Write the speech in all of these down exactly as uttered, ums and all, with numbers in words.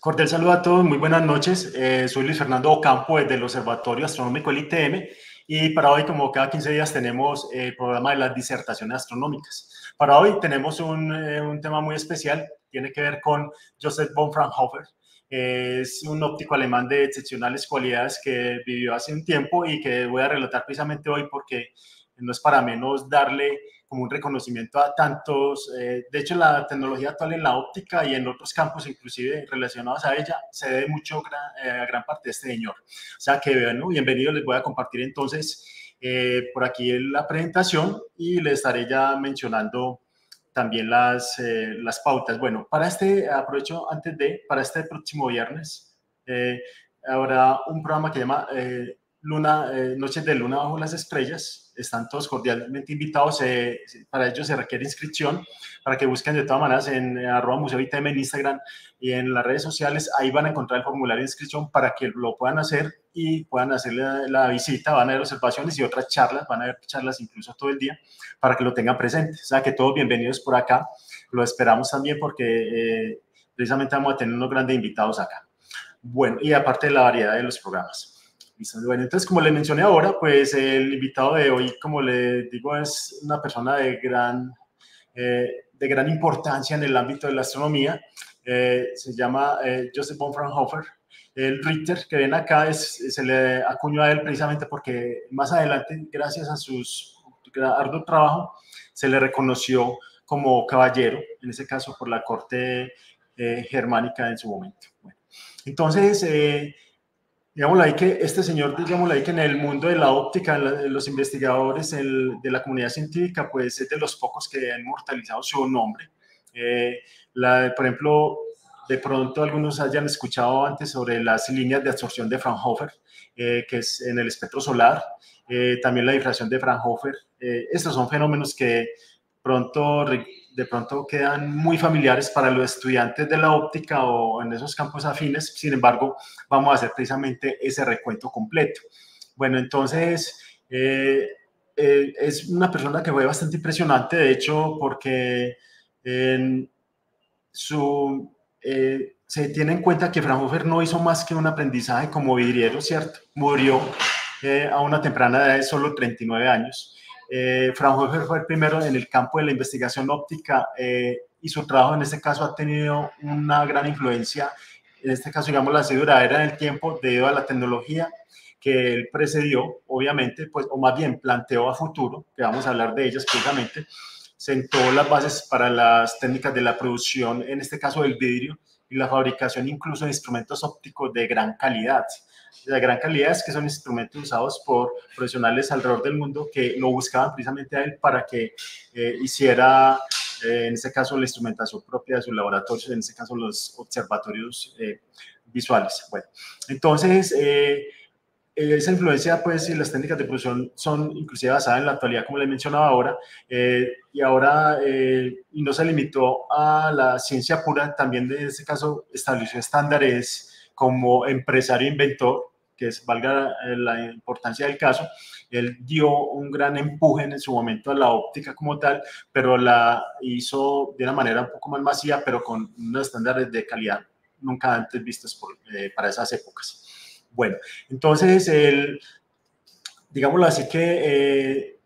Cordial saludo a todos, muy buenas noches. Eh, soy Luis Fernando Ocampo desde el Observatorio Astronómico del I T M y para hoy, como cada quince días, tenemos el programa de las disertaciones astronómicas. Para hoy tenemos un, eh, un tema muy especial, tiene que ver con Joseph von Fraunhofer. Eh, es un óptico alemán de excepcionales cualidades que vivió hace un tiempo y que voy a relatar precisamente hoy porque no es para menos darle como un reconocimiento a tantos, eh, de hecho la tecnología actual en la óptica y en otros campos inclusive relacionados a ella se debe mucho eh, a gran parte de este señor. O sea que bueno, bienvenidos, les voy a compartir entonces eh, por aquí la presentación y les estaré ya mencionando también las, eh, las pautas. Bueno, para este, aprovecho antes de, para este próximo viernes, eh, habrá un programa que se llama eh, Luna, eh, Noches de Luna bajo las estrellas. Están todos cordialmente invitados. Eh, para ello se requiere inscripción, para que busquen de todas maneras en eh, arroba museo I T M en Instagram y en las redes sociales. Ahí van a encontrar el formulario de inscripción para que lo puedan hacer y puedan hacer la, la visita. Van a haber observaciones y otras charlas, van a haber charlas incluso todo el día para que lo tengan presente. O sea que todos bienvenidos por acá. Lo esperamos también porque eh, precisamente vamos a tener unos grandes invitados acá. Bueno, y aparte de la variedad de los programas. Bueno, entonces, como le mencioné ahora, pues el invitado de hoy, como le digo, es una persona de gran, eh, de gran importancia en el ámbito de la astronomía. Eh, se llama eh, Joseph von Fraunhofer. El Richter que ven acá es, se le acuñó a él precisamente porque más adelante, gracias a su arduo trabajo, se le reconoció como caballero, en ese caso por la corte eh, germánica en su momento. Bueno, entonces, eh, digámoslo ahí que este señor, digámoslo ahí que en el mundo de la óptica, los investigadores el, de la comunidad científica, pues es de los pocos que han inmortalizado su nombre. Eh, la, por ejemplo, de pronto algunos hayan escuchado antes sobre las líneas de absorción de Fraunhofer, eh, que es en el espectro solar, eh, también la difracción de Fraunhofer. Eh, estos son fenómenos que pronto de pronto quedan muy familiares para los estudiantes de la óptica o en esos campos afines. Sin embargo, vamos a hacer precisamente ese recuento completo. Bueno, entonces, eh, eh, es una persona que fue bastante impresionante, de hecho, porque en su, eh, se tiene en cuenta que Fraunhofer no hizo más que un aprendizaje como vidriero, ¿cierto? Murió eh, a una temprana edad de solo treinta y nueve años. Eh, Fraunhofer fue el primero en el campo de la investigación óptica eh, y su trabajo en este caso ha tenido una gran influencia, en este caso digamos la duradera en el tiempo debido a la tecnología que él precedió, obviamente, pues, o más bien planteó a futuro, que vamos a hablar de ellas precisamente, sentó las bases para las técnicas de la producción, en este caso del vidrio, y la fabricación incluso de instrumentos ópticos de gran calidad. De gran calidad es que son instrumentos usados por profesionales alrededor del mundo que lo buscaban precisamente a él para que eh, hiciera, eh, en este caso, la instrumentación propia de sus laboratorios, en este caso los observatorios eh, visuales. Bueno, entonces, eh, esa influencia, pues, y las técnicas de producción son inclusive basadas en la actualidad, como les mencionaba ahora, eh, y ahora, eh, y no se limitó a la ciencia pura, también en este caso estableció estándares como empresario inventor, que es, valga la importancia del caso, él dio un gran empuje en su momento a la óptica como tal, pero la hizo de una manera un poco más masiva, pero con unos estándares de calidad nunca antes vistos por, eh, para esas épocas. Bueno, entonces, el, digámoslo así que eh,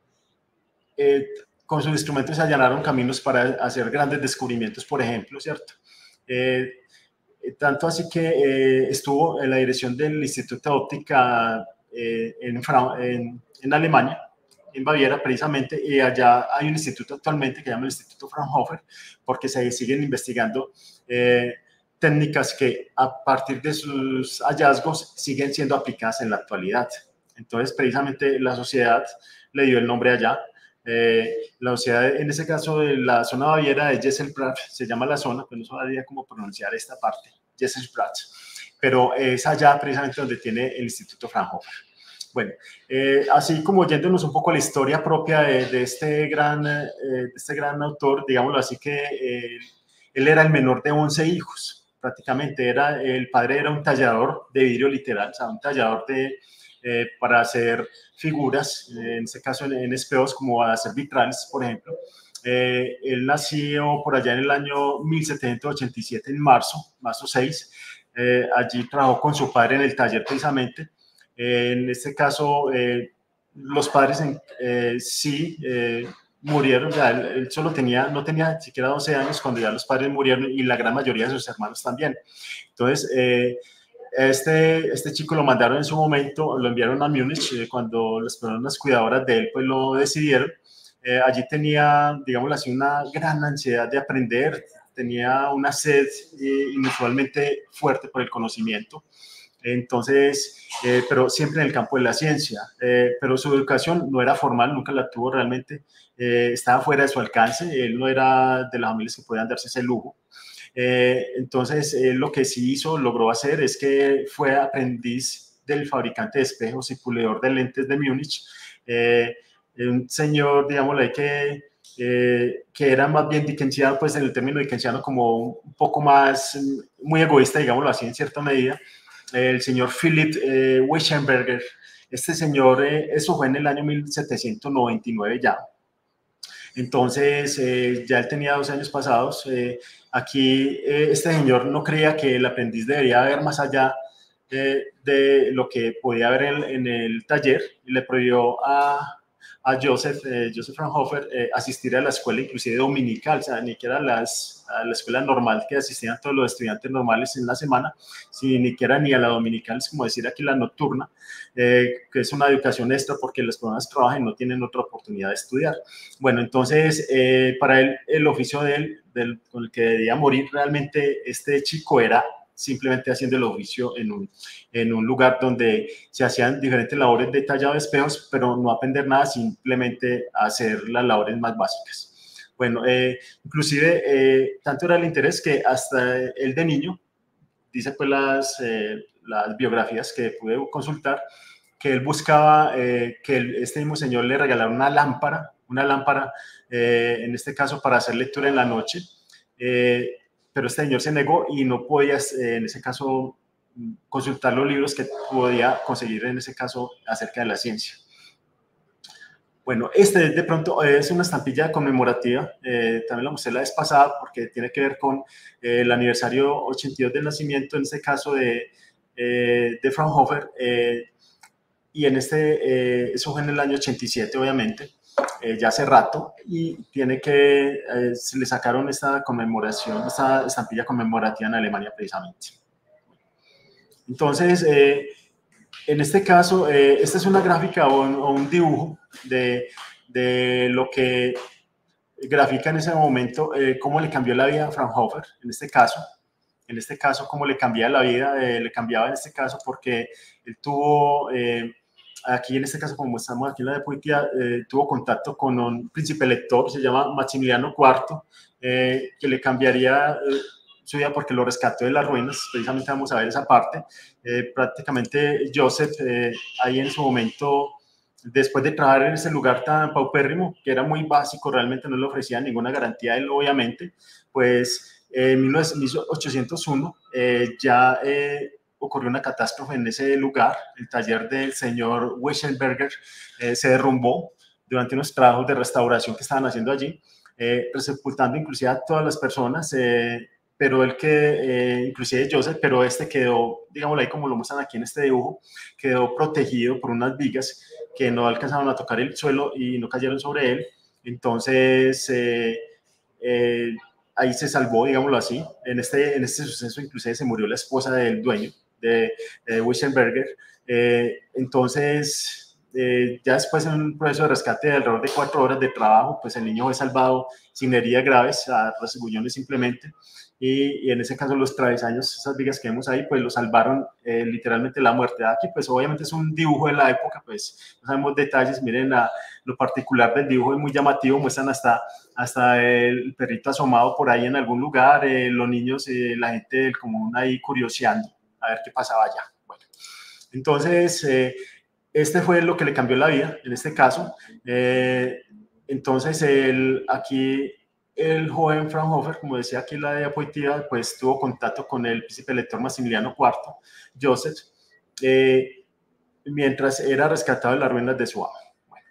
eh, con sus instrumentos se allanaron caminos para hacer grandes descubrimientos, por ejemplo, ¿cierto? Eh, tanto así que eh, estuvo en la dirección del Instituto de Óptica eh, en, en, en Alemania, en Baviera precisamente, y allá hay un instituto actualmente que se llama el Instituto Fraunhofer, porque se siguen investigando eh, técnicas que a partir de sus hallazgos siguen siendo aplicadas en la actualidad. Entonces, precisamente la sociedad le dio el nombre allá. Eh, la sociedad, en ese caso, de la zona baviera de Gesselbrat, se llama la zona, pero no sabría cómo pronunciar esta parte, Gesselbrat, pero es allá precisamente donde tiene el Instituto Fraunhofer. Bueno, eh, así como yéndonos un poco a la historia propia de, de, este, gran, eh, de este gran autor, digámoslo así que eh, él era el menor de once hijos, prácticamente era, el padre era un tallador de vidrio literal, o sea, un tallador de, eh, para hacer figuras, eh, en este caso en, en espejos, como hacer vitrales, por ejemplo. Eh, él nació por allá en el año mil setecientos ochenta y siete, en marzo, marzo seis, Eh, allí trabajó con su padre en el taller precisamente. Eh, en este caso, eh, los padres en, eh, sí eh, murieron, ya él, él, solo tenía, no tenía ni siquiera doce años cuando ya los padres murieron y la gran mayoría de sus hermanos también. Entonces, eh, este, este chico lo mandaron en su momento, lo enviaron a Múnich eh, cuando las personas cuidadoras de él pues lo decidieron. Eh, allí tenía, digamos así, una gran ansiedad de aprender, tenía una sed eh, inusualmente fuerte por el conocimiento. Entonces, eh, pero siempre en el campo de la ciencia, eh, pero su educación no era formal, nunca la tuvo realmente, eh, estaba fuera de su alcance, él no era de las familias que podían darse ese lujo. Eh, entonces, eh, lo que sí hizo, logró hacer es que fue aprendiz del fabricante de espejos y puledor de lentes de Múnich, eh, un señor, digámosle, que, eh, que era más bien dickensiano, pues en el término dickensiano como un poco más, muy egoísta, digámoslo así, en cierta medida, el señor Philipp eh, Weissenberger. Este señor, eh, eso fue en el año mil setecientos noventa y nueve ya. Entonces, eh, ya él tenía dos años pasados. Eh, aquí, eh, este señor no creía que el aprendiz debería ver más allá eh, de lo que podía ver en, en el taller y le prohibió a, a Joseph, eh, Joseph Fraunhofer, eh, asistir a la escuela, inclusive dominical, o sea, ni siquiera las, a la escuela normal que asistían todos los estudiantes normales en la semana, ni siquiera ni a la dominical, es como decir aquí la nocturna, eh, que es una educación extra porque las personas trabajan y no tienen otra oportunidad de estudiar. Bueno, entonces, eh, para él, el oficio de él, del, con el que debía morir realmente este chico era simplemente haciendo el oficio en un, en un lugar donde se hacían diferentes labores de tallado de espejos, pero no aprender nada, simplemente hacer las labores más básicas. Bueno, eh, inclusive eh, tanto era el interés que hasta él de niño, dice pues las, eh, las biografías que pude consultar, que él buscaba eh, que el, este mismo señor le regalara una lámpara, una lámpara, eh, en este caso para hacer lectura en la noche, eh, pero este señor se negó y no podía, eh, en ese caso, consultar los libros que podía conseguir en ese caso acerca de la ciencia. Bueno, este de pronto es una estampilla conmemorativa, eh, también la mostré la vez pasada porque tiene que ver con eh, el aniversario ochenta y dos del nacimiento, en este caso de, eh, de Fraunhofer, eh, y en este, eh, eso fue en el año ochenta y siete, obviamente, eh, ya hace rato, y tiene que, eh, se le sacaron esta conmemoración, esta estampilla conmemorativa en Alemania precisamente. Entonces, eh, en este caso, eh, esta es una gráfica o un, o un dibujo de, de, lo que grafica en ese momento eh, cómo le cambió la vida a Fraunhofer, en este caso. En este caso, cómo le cambiaba la vida, eh, le cambiaba en este caso porque él tuvo, eh, aquí en este caso, como estamos aquí en la diapositiva, eh, tuvo contacto con un príncipe elector, se llama Maximiliano cuarto, eh, que le cambiaría eh, su vida porque lo rescató de las ruinas, precisamente vamos a ver esa parte. Eh, prácticamente Joseph, eh, ahí en su momento, después de trabajar en ese lugar tan paupérrimo, que era muy básico, realmente no le ofrecía ninguna garantía a él, obviamente, pues en mil ochocientos uno eh, ya eh, ocurrió una catástrofe en ese lugar. El taller del señor Weissenberger eh, se derrumbó durante unos trabajos de restauración que estaban haciendo allí, eh, sepultando inclusive a todas las personas, eh, pero el que, eh, inclusive Joseph, pero este quedó, digámoslo ahí como lo muestran aquí en este dibujo, quedó protegido por unas vigas que no alcanzaron a tocar el suelo y no cayeron sobre él. Entonces, eh, eh, ahí se salvó, digámoslo así. En este, en este suceso inclusive se murió la esposa del dueño de, de Weissenberger. Eh, entonces, eh, ya después en un proceso de rescate de alrededor de cuatro horas de trabajo, pues el niño fue salvado sin heridas graves, a rasguñones simplemente. Y, y en ese caso los travesaños, esas vigas que vemos ahí, pues lo salvaron eh, literalmente la muerte. Aquí pues obviamente es un dibujo de la época, pues no sabemos detalles, miren la, lo particular del dibujo es muy llamativo, muestran hasta, hasta el perrito asomado por ahí en algún lugar, eh, los niños, eh, la gente del común ahí curioseando a ver qué pasaba allá. Bueno, entonces eh, este fue lo que le cambió la vida en este caso. Eh, entonces el, aquí el joven Fraunhofer, como decía aquí la diapositiva, pues tuvo contacto con el príncipe elector Maximiliano cuarto, Joseph, eh, mientras era rescatado de las ruinas de su amo. Bueno.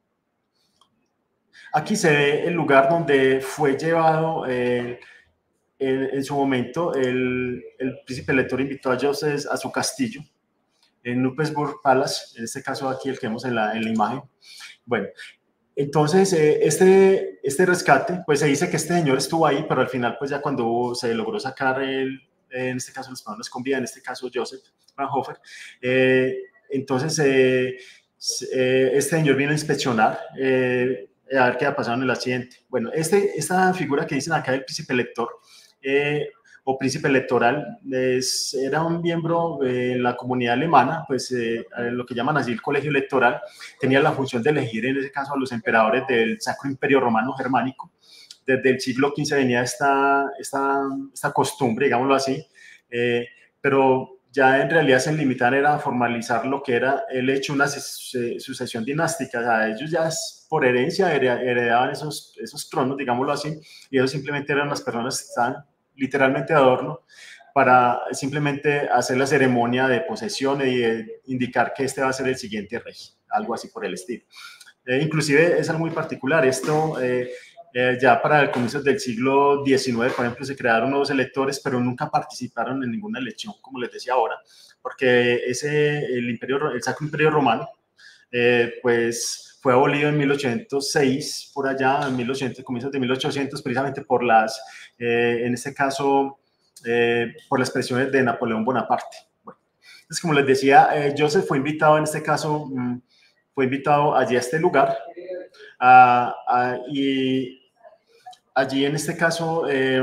Aquí se ve el lugar donde fue llevado eh, en, en su momento el, el príncipe elector invitó a Joseph a su castillo, en Knuthenburg Palace, en este caso aquí el que vemos en la, en la imagen. Bueno, entonces eh, este, este rescate, pues se dice que este señor estuvo ahí, pero al final, pues ya cuando se logró sacar el, en este caso los españoles con vida, en este caso Joseph Fraunhofer, eh, entonces eh, eh, este señor vino a inspeccionar, eh, a ver qué ha pasado en el accidente. Bueno, este, esta figura que dicen acá del príncipe elector, eh, o príncipe electoral, es, era un miembro de la comunidad alemana, pues eh, lo que llaman así el colegio electoral, tenía la función de elegir en ese caso a los emperadores del Sacro Imperio Romano Germánico. Desde el siglo quince venía esta, esta, esta costumbre, digámoslo así, eh, pero ya en realidad se limitaban era a formalizar lo que era el hecho de una sucesión dinástica. O sea, ellos ya por herencia heredaban esos, esos tronos, digámoslo así, y ellos simplemente eran las personas que estaban literalmente de adorno para simplemente hacer la ceremonia de posesión y de indicar que este va a ser el siguiente rey, algo así por el estilo. Eh, inclusive es algo muy particular, esto eh, eh, ya para el comienzo del siglo diecinueve, por ejemplo, se crearon nuevos electores, pero nunca participaron en ninguna elección, como les decía ahora, porque ese, el, imperio, el Sacro Imperio Romano, eh, pues fue abolido en mil ochocientos seis, por allá, en mil ochocientos, comienzos de mil ochocientos, precisamente por las, eh, en este caso, eh, por las presiones de Napoleón Bonaparte. Bueno, entonces, como les decía, eh, Joseph fue invitado, en este caso, mmm, fue invitado allí a este lugar, a, a, y allí en este caso eh,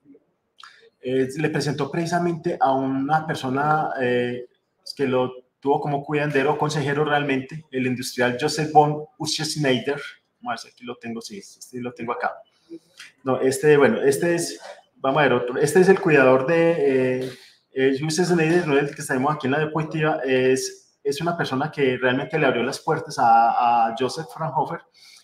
eh, le presentó precisamente a una persona eh, que lo tuvo como cuidandero, consejero realmente, el industrial Joseph von Uschenschneider. Vamos a ver si aquí lo tengo, sí, este lo tengo acá. No, este, bueno, este es, vamos a ver otro, este es el cuidador de eh, eh, Uschenschneider, no es el que tenemos aquí en la diapositiva, es, es una persona que realmente le abrió las puertas a, a Joseph Fraunhofer.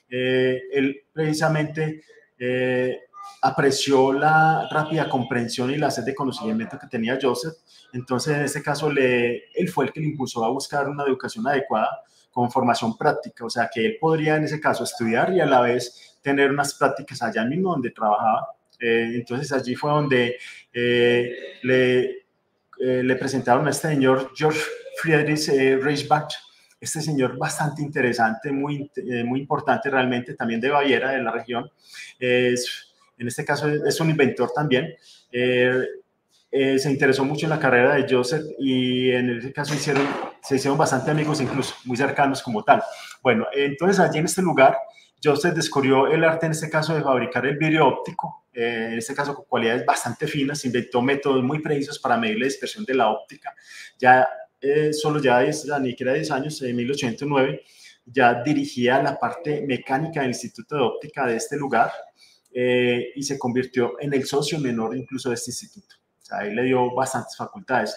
Eh, él precisamente eh, apreció la rápida comprensión y la sed de conocimiento que tenía Joseph. Entonces, en este caso, le, él fue el que le impulsó a buscar una educación adecuada con formación práctica, o sea, que él podría en ese caso estudiar y a la vez tener unas prácticas allá mismo donde trabajaba. Eh, entonces, allí fue donde eh, le, eh, le presentaron a este señor George Friedrich eh, Reichbach, este señor bastante interesante, muy, eh, muy importante realmente, también de Baviera, de la región. Es, en este caso es un inventor también. Eh, eh, se interesó mucho en la carrera de Joseph y en ese caso hicieron, se hicieron bastante amigos, incluso muy cercanos como tal. Bueno, entonces allí en este lugar, Joseph descubrió el arte en este caso de fabricar el vidrio óptico, eh, en este caso con cualidades bastante finas, inventó métodos muy precisos para medir la dispersión de la óptica. Ya eh, solo ya diez, ni siquiera diez años, en mil ochocientos nueve, ya dirigía la parte mecánica del Instituto de Óptica de este lugar eh, y se convirtió en el socio menor incluso de este instituto. O sea, ahí le dio bastantes facultades.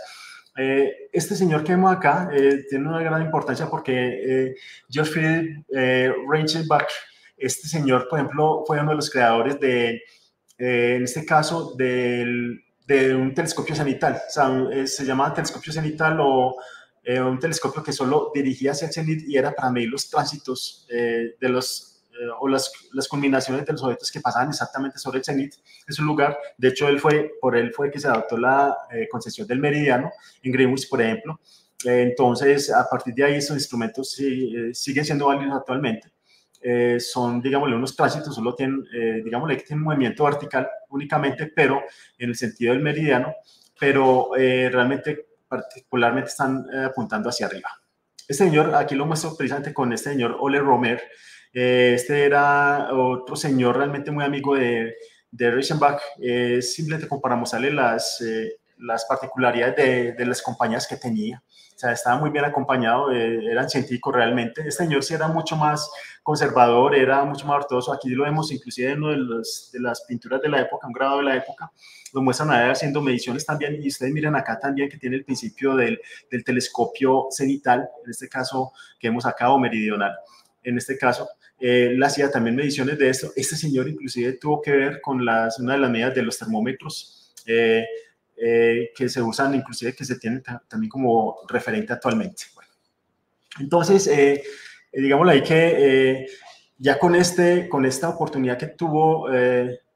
Eh, este señor que vemos acá eh, tiene una gran importancia porque eh, George Friedrich eh, Reichenbach, este señor, por ejemplo, fue uno de los creadores de, eh, en este caso, del, de un telescopio cenital. O sea, un, se llamaba telescopio cenital o eh, un telescopio que solo dirigía hacia el cenit y era para medir los tránsitos eh, de los Eh, o las, las culminaciones de los objetos que pasaban exactamente sobre el cenit. Es un lugar, de hecho, él fue, por él fue que se adoptó la eh, concesión del meridiano en Greenwich, por ejemplo. Eh, entonces, a partir de ahí, estos instrumentos sí, eh, siguen siendo válidos actualmente. Eh, son, digámosle, unos tránsitos, solo tienen, eh, digámosle que tienen un movimiento vertical únicamente, pero en el sentido del meridiano, pero eh, realmente, particularmente, están eh, apuntando hacia arriba. Este señor, aquí lo muestro precisamente con este señor Ole Romer. Eh, este era otro señor realmente muy amigo de, de Reichenbach. Eh, simplemente comparamos las, eh, las particularidades de, de las compañías que tenía. O sea, estaba muy bien acompañado, eh, eran científicos realmente. Este señor sí era mucho más conservador, era mucho más ortodoxo. Aquí lo vemos inclusive en uno de, los, de las pinturas de la época, un grabado de la época. Lo muestran a él haciendo mediciones también. Y ustedes miran acá también que tiene el principio del, del telescopio cenital, en este caso que vemos acá, o meridional. En este caso, eh, él hacía también mediciones de esto. Este señor inclusive tuvo que ver con las, una de las medidas de los termómetros eh, eh, que se usan, inclusive que se tienen también como referente actualmente. Bueno, entonces, eh, digámoslo ahí que eh, ya con, este, con esta oportunidad que tuvo eh,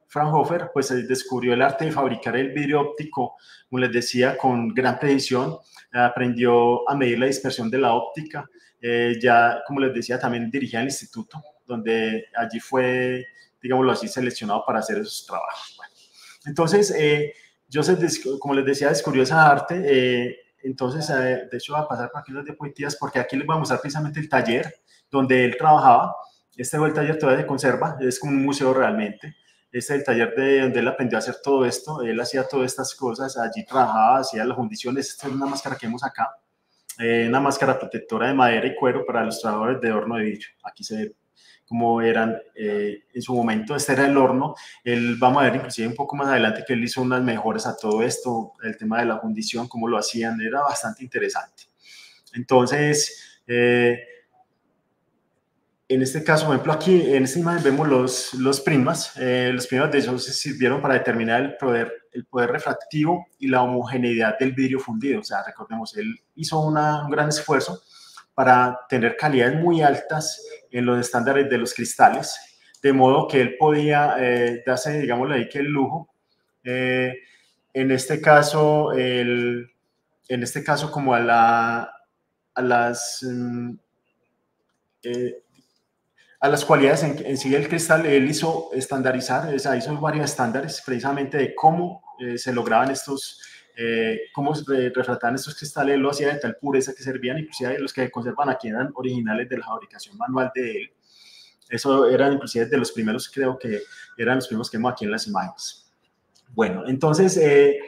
Fraunhofer pues descubrió el arte de fabricar el vidrio óptico, como les decía, con gran precisión. Aprendió a medir la dispersión de la óptica. Eh, ya, como les decía, también dirigía el instituto, donde allí fue, digámoslo así, seleccionado para hacer esos trabajos. Bueno, entonces, eh, Joseph, como les decía, descubrió esa arte. Eh, entonces, eh, de hecho, va a pasar por aquí las diapositivas, porque aquí les voy a mostrar precisamente el taller donde él trabajaba. Este el taller todavía se conserva, es como un museo realmente. Este es el taller de donde él aprendió a hacer todo esto. Él hacía todas estas cosas, allí trabajaba, hacía las fundiciones. Esta es una máscara que vemos acá, eh, una máscara protectora de madera y cuero para los trabajadores de horno de vidrio. Aquí se ve cómo eran eh, en su momento. Este era el horno. Él, vamos a ver inclusive un poco más adelante que él hizo unas mejoras a todo esto, el tema de la fundición, cómo lo hacían, era bastante interesante. Entonces, eh, en este caso, por ejemplo, aquí en esta imagen vemos los, los prismas. Eh, los prismas de ellos sirvieron para determinar el poder, el poder refractivo y la homogeneidad del vidrio fundido. O sea, recordemos, él hizo una, un gran esfuerzo para tener calidades muy altas en los estándares de los cristales, de modo que él podía eh, darse, digámoslo ahí, que el lujo. Eh, en este caso, el, en este caso como a, la, a las... Eh, a las cualidades en, en sí del cristal, él hizo estandarizar, o sea, hizo varios estándares precisamente de cómo eh, se lograban estos, eh, cómo se refractaban estos cristales. Él lo hacía de tal pureza que servían, inclusive los que conservan aquí eran originales de la fabricación manual de él. Eso eran inclusive de los primeros, creo que eran los primeros que vemos aquí en las imágenes. Bueno, entonces eh,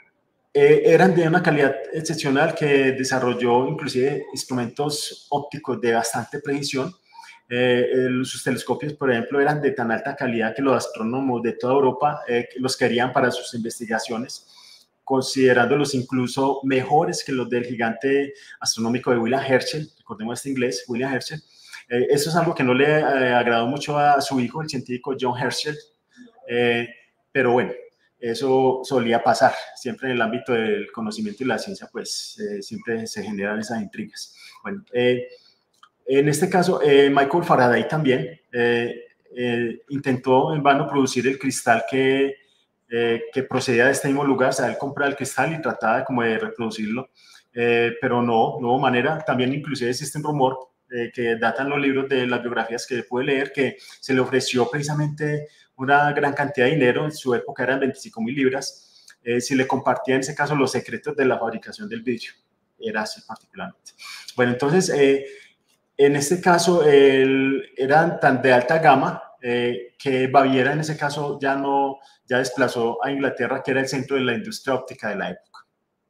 eh, eran de una calidad excepcional, que desarrolló inclusive instrumentos ópticos de bastante precisión. Eh, el, sus telescopios, por ejemplo, eran de tan alta calidad que los astrónomos de toda Europa eh, los querían para sus investigaciones, considerándolos incluso mejores que los del gigante astronómico de William Herschel. Recordemos este inglés, William Herschel. Eh, eso es algo que no le eh, agradó mucho a su hijo, el científico John Herschel, eh, pero bueno, eso solía pasar. Siempre en el ámbito del conocimiento y la ciencia, pues eh, siempre se generan esas intrigas. Bueno, eh, en este caso, eh, Michael Faraday también eh, eh, intentó en vano producir el cristal que, eh, que procedía de este mismo lugar. O sea, él compraba el cristal y trataba de, como de reproducirlo, eh, pero no, no hubo manera. También inclusive existe un rumor eh, que datan los libros de las biografías que pude leer, que se le ofreció precisamente una gran cantidad de dinero. En su época eran veinticinco mil libras, eh, si le compartía en ese caso los secretos de la fabricación del vidrio. Era así particularmente. Bueno, entonces... Eh, En este caso, el, eran tan de alta gama eh, que Baviera en ese caso ya no, ya desplazó a Inglaterra, que era el centro de la industria óptica de la época.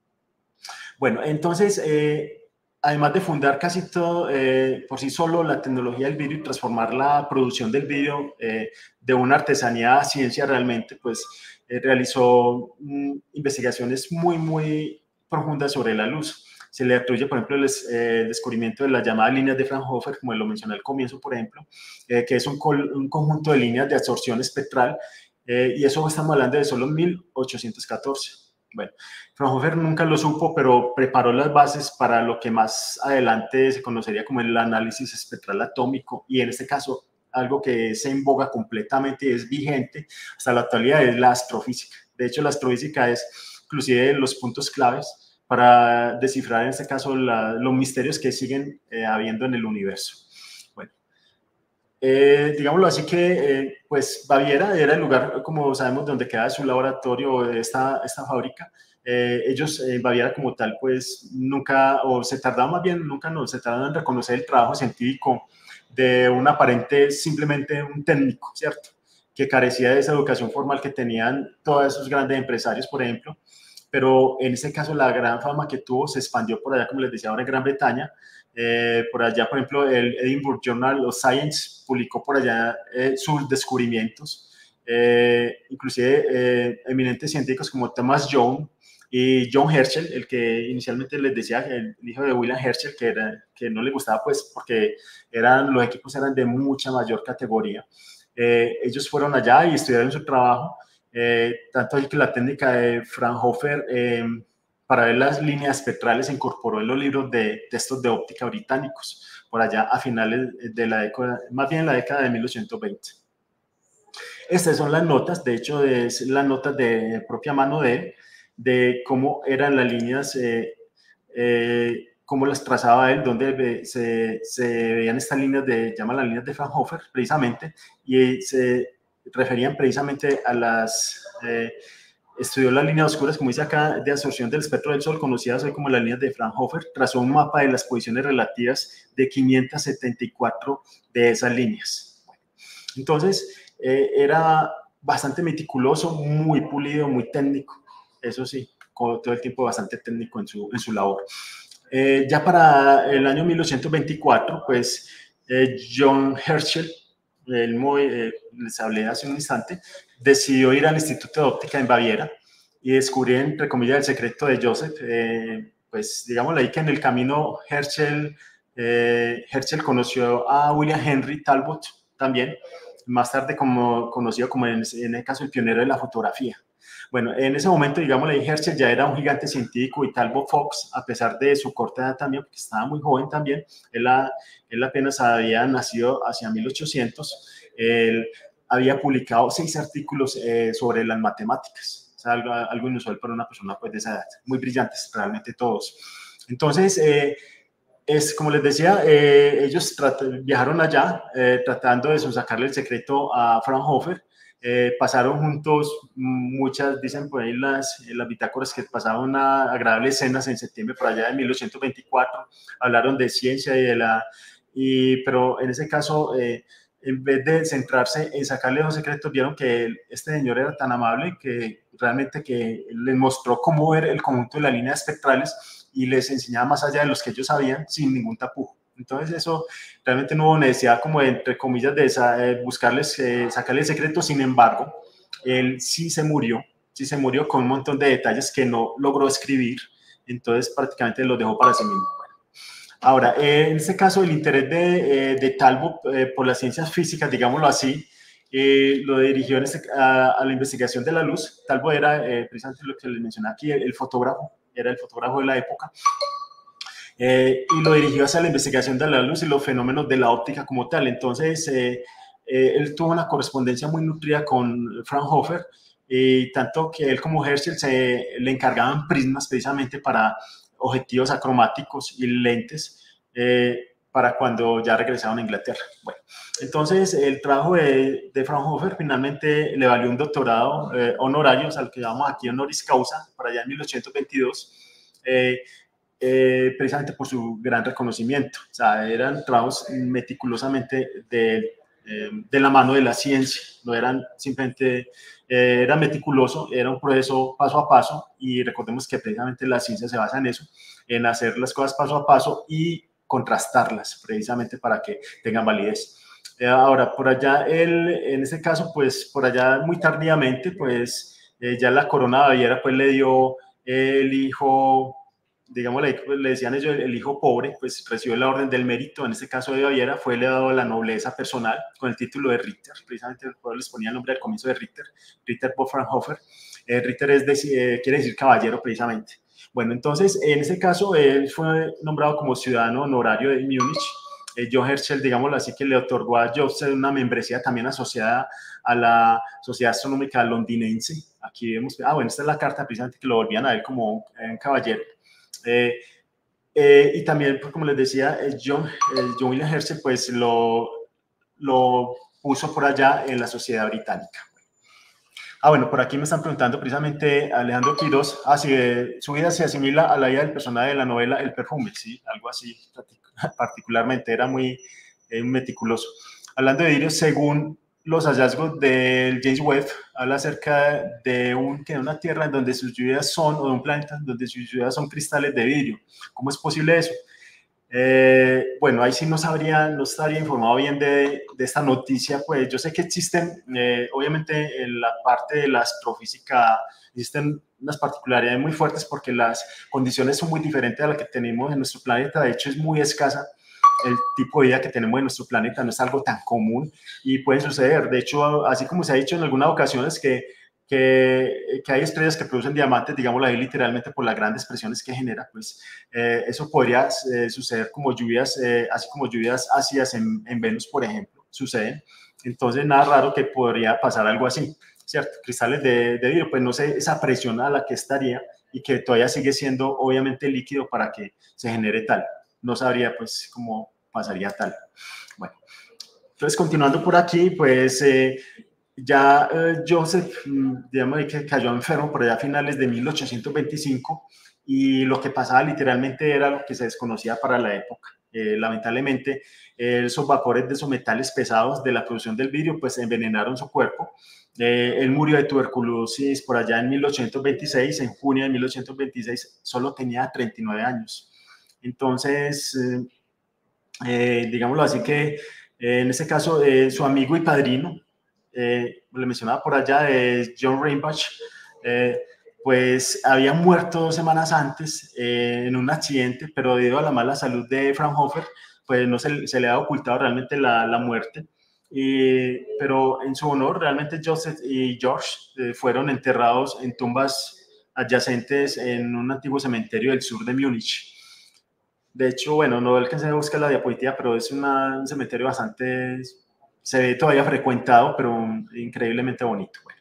Bueno, entonces, eh, además de fundar casi todo eh, por sí solo la tecnología del vidrio y transformar la producción del vidrio eh, de una artesanía a ciencia realmente, pues eh, realizó mm, investigaciones muy, muy profundas sobre la luz. Se le atribuye, por ejemplo, el eh, descubrimiento de las llamadas líneas de Fraunhofer, como lo mencioné al comienzo, por ejemplo, eh, que es un, un, conjunto de líneas de absorción espectral, eh, y eso estamos hablando de solo mil ochocientos catorce. Bueno, Fraunhofer nunca lo supo, pero preparó las bases para lo que más adelante se conocería como el análisis espectral atómico, y en este caso, algo que se en boga completamente y es vigente hasta la actualidad es la astrofísica. De hecho, la astrofísica es inclusive los puntos claves para descifrar en este caso la, los misterios que siguen eh, habiendo en el universo. Bueno, eh, digámoslo así que, eh, pues Baviera era el lugar, como sabemos, donde queda su laboratorio, esta, esta fábrica. Eh, ellos en eh, Baviera como tal, pues nunca, o se tardaban más bien, nunca no, se tardaban en reconocer el trabajo científico de un aparente, simplemente un técnico, ¿cierto? Que carecía de esa educación formal que tenían todos esos grandes empresarios, por ejemplo. Pero en este caso la gran fama que tuvo se expandió por allá, como les decía ahora, en Gran Bretaña. Eh, por allá, por ejemplo, el Edinburgh Journal of Science publicó por allá eh, sus descubrimientos. Eh, inclusive eh, eminentes científicos como Thomas Young y John Herschel, el que inicialmente les decía, el hijo de William Herschel, que, era, que no le gustaba pues porque eran, los equipos eran de mucha mayor categoría. Eh, ellos fueron allá y estudiaron su trabajo. Eh, tanto así que la técnica de Fraunhofer eh, para ver las líneas espectrales se incorporó en los libros de textos de óptica británicos, por allá a finales de la década, más bien en la década de mil ochocientos veinte. Estas son las notas, de hecho, es las notas de propia mano de él, de cómo eran las líneas, eh, eh, cómo las trazaba él, donde se, se veían estas líneas de, llaman las líneas de Fraunhofer, precisamente, y se referían precisamente a las... Eh, estudió las líneas oscuras, como dice acá, de absorción del espectro del Sol, conocidas hoy como las líneas de Fraunhofer, trazó un mapa de las posiciones relativas de quinientas setenta y cuatro de esas líneas. Entonces, eh, era bastante meticuloso, muy pulido, muy técnico, eso sí, todo el tiempo bastante técnico en su, en su labor. Eh, ya para el año mil ochocientos veinticuatro, pues eh, John Herschel, el muy, eh, les hablé hace un instante, decidió ir al Instituto de Óptica en Baviera y descubrir, entre comillas, el secreto de Joseph. Eh, pues digámosle ahí que en el camino Herschel, eh, Herschel conoció a William Henry Talbot también, más tarde como, conocido como en, en el caso el pionero de la fotografía. Bueno, en ese momento, digamos, Herschel ya era un gigante científico y Talbot Fox, a pesar de su corta edad también, porque estaba muy joven también, él, él apenas había nacido hacia mil ochocientos, él había publicado seis artículos eh, sobre las matemáticas, o sea, algo, algo inusual para una persona pues, de esa edad, muy brillantes realmente todos. Entonces, eh, es, como les decía, eh, ellos viajaron allá eh, tratando de sacarle el secreto a Fraunhofer. Eh, pasaron juntos muchas, dicen por ahí las, las bitácoras que pasaron una agradables escenas en septiembre por allá de mil ochocientos veinticuatro. Hablaron de ciencia y de la... Y, pero en ese caso, eh, en vez de centrarse en sacarle los secretos, vieron que este señor era tan amable que realmente que les mostró cómo ver el conjunto de las líneas espectrales y les enseñaba más allá de los que ellos sabían sin ningún tapujo. Entonces eso realmente no hubo necesidad como de, entre comillas, de esa, eh, buscarles, eh, sacarle secretos. Sin embargo, él sí se murió, sí se murió con un montón de detalles que no logró escribir, entonces prácticamente los dejó para sí mismo. Bueno, ahora, eh, en este caso, el interés de, eh, de Talbot eh, por las ciencias físicas, digámoslo así, eh, lo dirigió en este, a, a la investigación de la luz. Talbot era eh, precisamente lo que les mencioné aquí, el, el fotógrafo, era el fotógrafo de la época, eh, y lo dirigió hacia la investigación de la luz y los fenómenos de la óptica como tal. Entonces, eh, eh, él tuvo una correspondencia muy nutrida con Fraunhofer, y tanto que él como Herschel se le encargaban prismas precisamente para objetivos acromáticos y lentes eh, para cuando ya regresaron a Inglaterra. Bueno, entonces el trabajo de, de Fraunhofer finalmente le valió un doctorado eh, honorario, o sea, lo que llamamos aquí honoris causa, para allá en mil ochocientos veintidós, eh, eh, precisamente por su gran reconocimiento. O sea, eran trabajos meticulosamente de, eh, de la mano de la ciencia, no eran simplemente, eh, era meticuloso, era un proceso paso a paso, y recordemos que precisamente la ciencia se basa en eso, en hacer las cosas paso a paso y contrastarlas, precisamente para que tengan validez. Eh, ahora, por allá, él, en este caso, pues por allá muy tardíamente, pues eh, ya la corona de Baviera pues le dio el hijo, digamos, le, le decían ellos el, el hijo pobre, pues recibió la orden del mérito, en este caso de Baviera, fue le dado la nobleza personal con el título de Ritter, precisamente el pueblo les ponía el nombre al comienzo de Ritter, Ritter von Fraunhofer. Eh, Ritter es de, eh, quiere decir caballero precisamente. Bueno, entonces, en ese caso, él fue nombrado como ciudadano honorario de Múnich. Eh, John Herschel, digámoslo así, que le otorgó a Joseph una membresía también asociada a la Sociedad Astronómica Londinense. Aquí vemos, ah, bueno, esta es la carta precisamente que lo volvían a ver como un, un caballero. Eh, eh, y también, pues, como les decía, eh, John, eh, John William Herschel, pues lo, lo puso por allá en la Sociedad Británica. Ah, bueno, por aquí me están preguntando precisamente Alejandro Quirós, ah, si eh, su vida se asimila a la vida del personaje de la novela El Perfume, sí, algo así particularmente, era muy eh, meticuloso. Hablando de vidrio, según los hallazgos del James Webb, habla acerca de, un, que una Tierra en donde sus lluvias son, o de un planeta donde sus lluvias son cristales de vidrio. ¿Cómo es posible eso? Eh, bueno, ahí sí no sabría, no estaría informado bien de, de esta noticia. Pues yo sé que existen, eh, obviamente en la parte de la astrofísica existen unas particularidades muy fuertes porque las condiciones son muy diferentes a las que tenemos en nuestro planeta. De hecho, es muy escasa el tipo de vida que tenemos en nuestro planeta, no es algo tan común y puede suceder. De hecho, así como se ha dicho en algunas ocasiones que Que, que hay estrellas que producen diamantes, digámoslo ahí literalmente por las grandes presiones que genera, pues eh, eso podría eh, suceder como lluvias, eh, así como lluvias ácidas en, en Venus, por ejemplo, suceden. Entonces, nada raro que podría pasar algo así, ¿cierto? Cristales de, de vidrio, pues no sé esa presión a la que estaría y que todavía sigue siendo obviamente líquido para que se genere tal. No sabría pues cómo pasaría tal. Bueno, entonces continuando por aquí, pues eh, ya eh, Joseph, digamos que cayó enfermo por allá a finales de mil ochocientos veinticinco y lo que pasaba literalmente era lo que se desconocía para la época. Eh, lamentablemente, eh, esos vapores de esos metales pesados de la producción del vidrio pues envenenaron su cuerpo. Eh, él murió de tuberculosis por allá en mil ochocientos veintiséis, en junio de mil ochocientos veintiséis, solo tenía treinta y nueve años. Entonces, eh, eh, digámoslo así que eh, en este caso eh, su amigo y padrino, eh, le mencionaba por allá, eh, John Reinbach, eh, pues había muerto dos semanas antes eh, en un accidente, pero debido a la mala salud de Fraunhofer, pues no se, se le ha ocultado realmente la, la muerte. Y, pero en su honor, realmente Joseph y George eh, fueron enterrados en tumbas adyacentes en un antiguo cementerio del sur de Múnich. De hecho, bueno, no alcancé a buscar la diapositiva, pero es una, un cementerio bastante, se ve todavía frecuentado, pero increíblemente bonito. Bueno.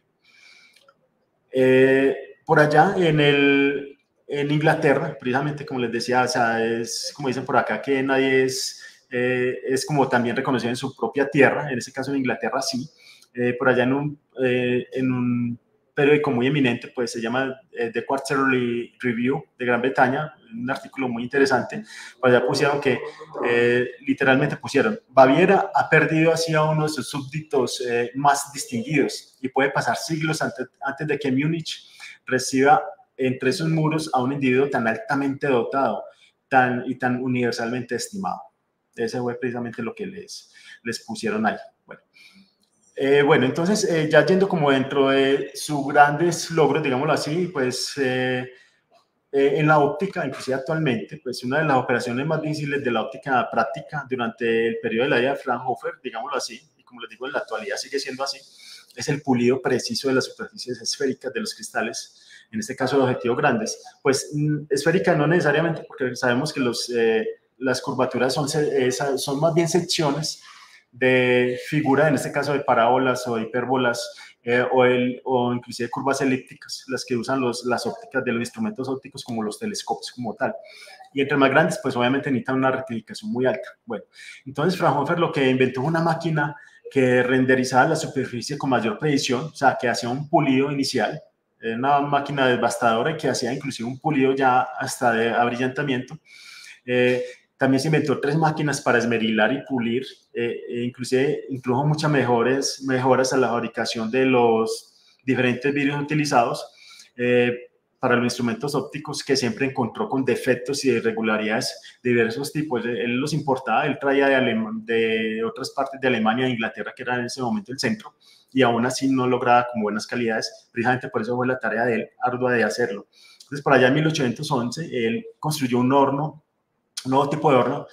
Eh, por allá en, el, en Inglaterra, precisamente como les decía, o sea, es como dicen por acá, que nadie es, eh, es como también reconocido en su propia tierra, en este caso en Inglaterra sí, eh, por allá en un, eh, en un periódico muy eminente, pues se llama eh, The Quarterly Review de Gran Bretaña, un artículo muy interesante, pues allá pusieron que, eh, literalmente pusieron, Baviera ha perdido así a uno de sus súbditos eh, más distinguidos y puede pasar siglos antes, antes de que Múnich reciba entre sus muros a un individuo tan altamente dotado tan, y tan universalmente estimado. Ese fue precisamente lo que les, les pusieron ahí. Bueno. Eh, bueno, entonces, eh, ya yendo como dentro de sus grandes logros, digámoslo así, pues eh, eh, en la óptica, inclusive actualmente, pues una de las operaciones más difíciles de la óptica práctica durante el periodo de la vida de Fraunhofer, digámoslo así, y como les digo, en la actualidad sigue siendo así, es el pulido preciso de las superficies esféricas de los cristales, en este caso de objetivos grandes. Pues esférica no necesariamente, porque sabemos que los, eh, las curvaturas son, eh, son más bien secciones de figura, en este caso de parábolas o hipérbolas, eh, o, el, o inclusive curvas elípticas, las que usan los, las ópticas de los instrumentos ópticos como los telescopios como tal. Y entre más grandes, pues obviamente necesitan una rectificación muy alta. Bueno, entonces Fraunhofer lo que inventó fue una máquina que renderizaba la superficie con mayor precisión, o sea, que hacía un pulido inicial, una máquina devastadora y que hacía inclusive un pulido ya hasta de abrillantamiento. Eh, También se inventó tres máquinas para esmerilar y pulir, eh, e inclusive incluso muchas mejores, mejoras a la fabricación de los diferentes vidrios utilizados eh, para los instrumentos ópticos, que siempre encontró con defectos y irregularidades de diversos tipos. Él los importaba, él traía de, Alem de otras partes de Alemania e Inglaterra, que era en ese momento el centro, y aún así no lograba con buenas calidades. Precisamente por eso fue la tarea de él ardua de hacerlo. Entonces, por allá en mil ochocientos once, él construyó un horno, un nuevo tipo de horno,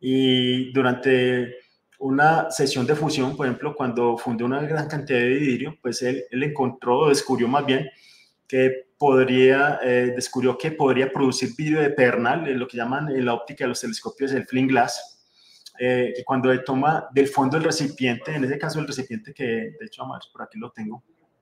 y durante una sesión de fusión, por ejemplo, cuando fundó una gran cantidad de vidrio, pues él, él encontró, descubrió más bien, que podría, eh, descubrió que podría producir vidrio de pedernal, lo que llaman en la óptica de los telescopios el flint glass, eh, que cuando él toma del fondo del recipiente, en ese caso el recipiente que, de hecho, vamos, por aquí lo tengo.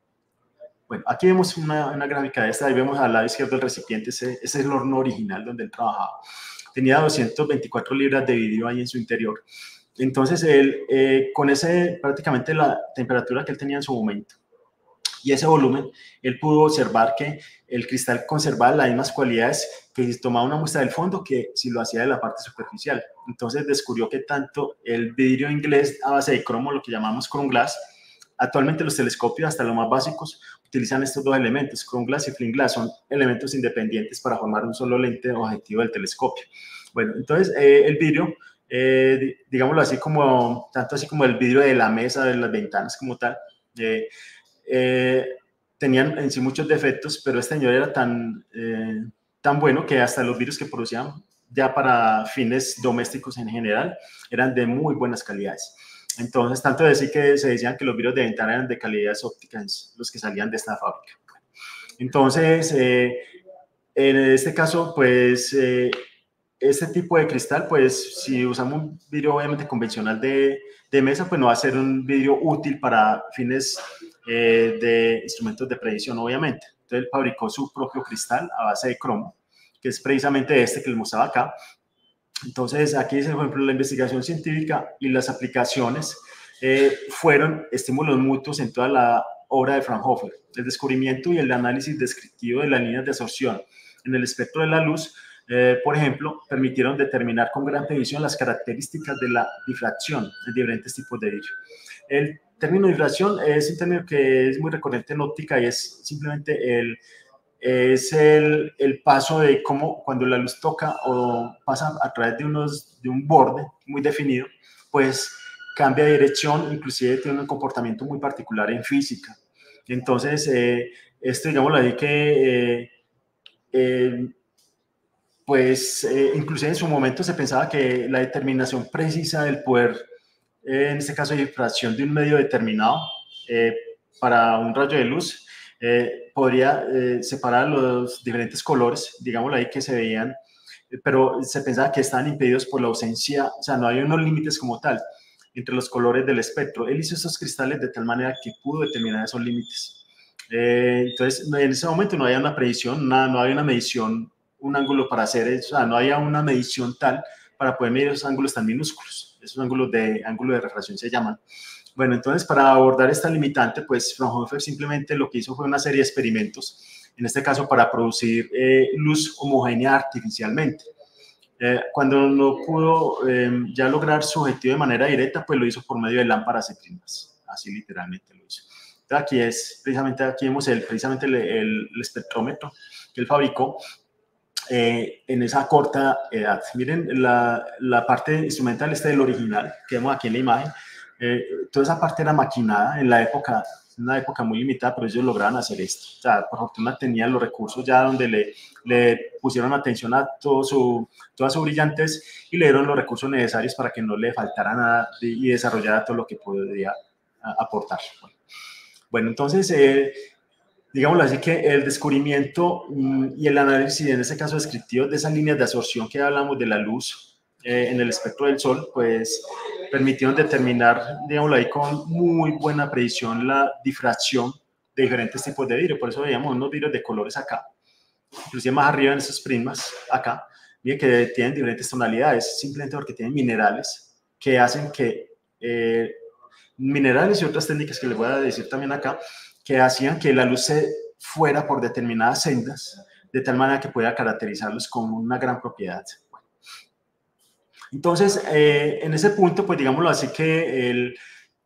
Bueno, aquí vemos una, una gráfica de esta, ahí vemos al lado izquierdo el recipiente, ese, ese es el horno original donde él trabajaba. Tenía doscientas veinticuatro libras de vidrio ahí en su interior. Entonces, él, eh, con ese, prácticamente la temperatura que él tenía en su momento y ese volumen, él pudo observar que el cristal conservaba las mismas cualidades que si tomaba una muestra del fondo que si lo hacía de la parte superficial. Entonces, descubrió que tanto el vidrio inglés a base de cromo, lo que llamamos chrome glass, actualmente los telescopios, hasta los más básicos, utilizan estos dos elementos, chrome glass y flint glass, son elementos independientes para formar un solo lente objetivo del telescopio. Bueno, entonces eh, el vidrio, eh, digámoslo así como, tanto así como el vidrio de la mesa, de las ventanas como tal, eh, eh, tenían en sí muchos defectos, pero este señor era tan, eh, tan bueno que hasta los vidrios que producían ya para fines domésticos en general eran de muy buenas calidades. Entonces, tanto decir que se decían que los vidrios de ventana eran de calidades ópticas, los que salían de esta fábrica. Entonces, eh, en este caso, pues, eh, este tipo de cristal, pues si usamos un vidrio obviamente convencional de, de mesa, pues no va a ser un vidrio útil para fines eh, de instrumentos de predicción, obviamente. Entonces él fabricó su propio cristal a base de cromo, que es precisamente este que les mostraba acá. Entonces aquí dice, por ejemplo, la investigación científica y las aplicaciones eh, fueron estímulos mutuos en toda la obra de Fraunhofer. El descubrimiento y el análisis descriptivo de las líneas de absorción en el espectro de la luz, eh, por ejemplo, permitieron determinar con gran precisión las características de la difracción de diferentes tipos de vidrio. El término difracción es un término que es muy recurrente en óptica y es simplemente el, es el, el paso de cómo cuando la luz toca o pasa a través de, unos, de un borde muy definido, pues cambia de dirección, inclusive tiene un comportamiento muy particular en física. Entonces, eh, esto, digámoslo así, que eh, eh, pues eh, inclusive en su momento se pensaba que la determinación precisa del poder, eh, en este caso de difracción de un medio determinado eh, para un rayo de luz, eh, podría eh, separar los diferentes colores, digámoslo ahí, que se veían, pero se pensaba que estaban impedidos por la ausencia, o sea, no había unos límites como tal entre los colores del espectro. Él hizo esos cristales de tal manera que pudo determinar esos límites. Eh, entonces, en ese momento no había una predicción, nada, no había una medición, un ángulo para hacer eso, o sea, no había una medición tal para poder medir esos ángulos tan minúsculos. Esos ángulos de, ángulo de refracción se llaman. Bueno, entonces, para abordar esta limitante, pues Fraunhofer simplemente lo que hizo fue una serie de experimentos, en este caso para producir eh, luz homogénea artificialmente. Eh, cuando no pudo eh, ya lograr su objetivo de manera directa, pues lo hizo por medio de lámparas y primas, así literalmente lo hizo. Entonces aquí es, precisamente aquí vemos el, precisamente el, el, el espectrómetro que él fabricó eh, en esa corta edad. Miren la, la parte instrumental, este del original, que vemos aquí en la imagen, eh, toda esa parte era maquinada en la época, una época muy limitada, pero ellos lograban hacer esto. O sea, por fortuna tenían los recursos ya donde le, le pusieron atención a todo su, toda su brillantez y le dieron los recursos necesarios para que no le faltara nada y desarrollara todo lo que podría aportar. Bueno, bueno entonces, eh, digámoslo así, que el descubrimiento y el análisis, en este caso descriptivo, de esas líneas de absorción que hablamos de la luz eh, en el espectro del Sol, pues permitieron determinar, digámoslo ahí, con muy buena precisión la difracción de diferentes tipos de vidrio. Por eso veíamos unos vidrios de colores acá, inclusive más arriba en esos prismas acá, miren que tienen diferentes tonalidades, simplemente porque tienen minerales que hacen que, eh, minerales y otras técnicas que les voy a decir también acá, que hacían que la luz se fuera por determinadas sendas, de tal manera que pueda caracterizarlos con una gran propiedad. Bueno. Entonces, eh, en ese punto, pues digámoslo así que el,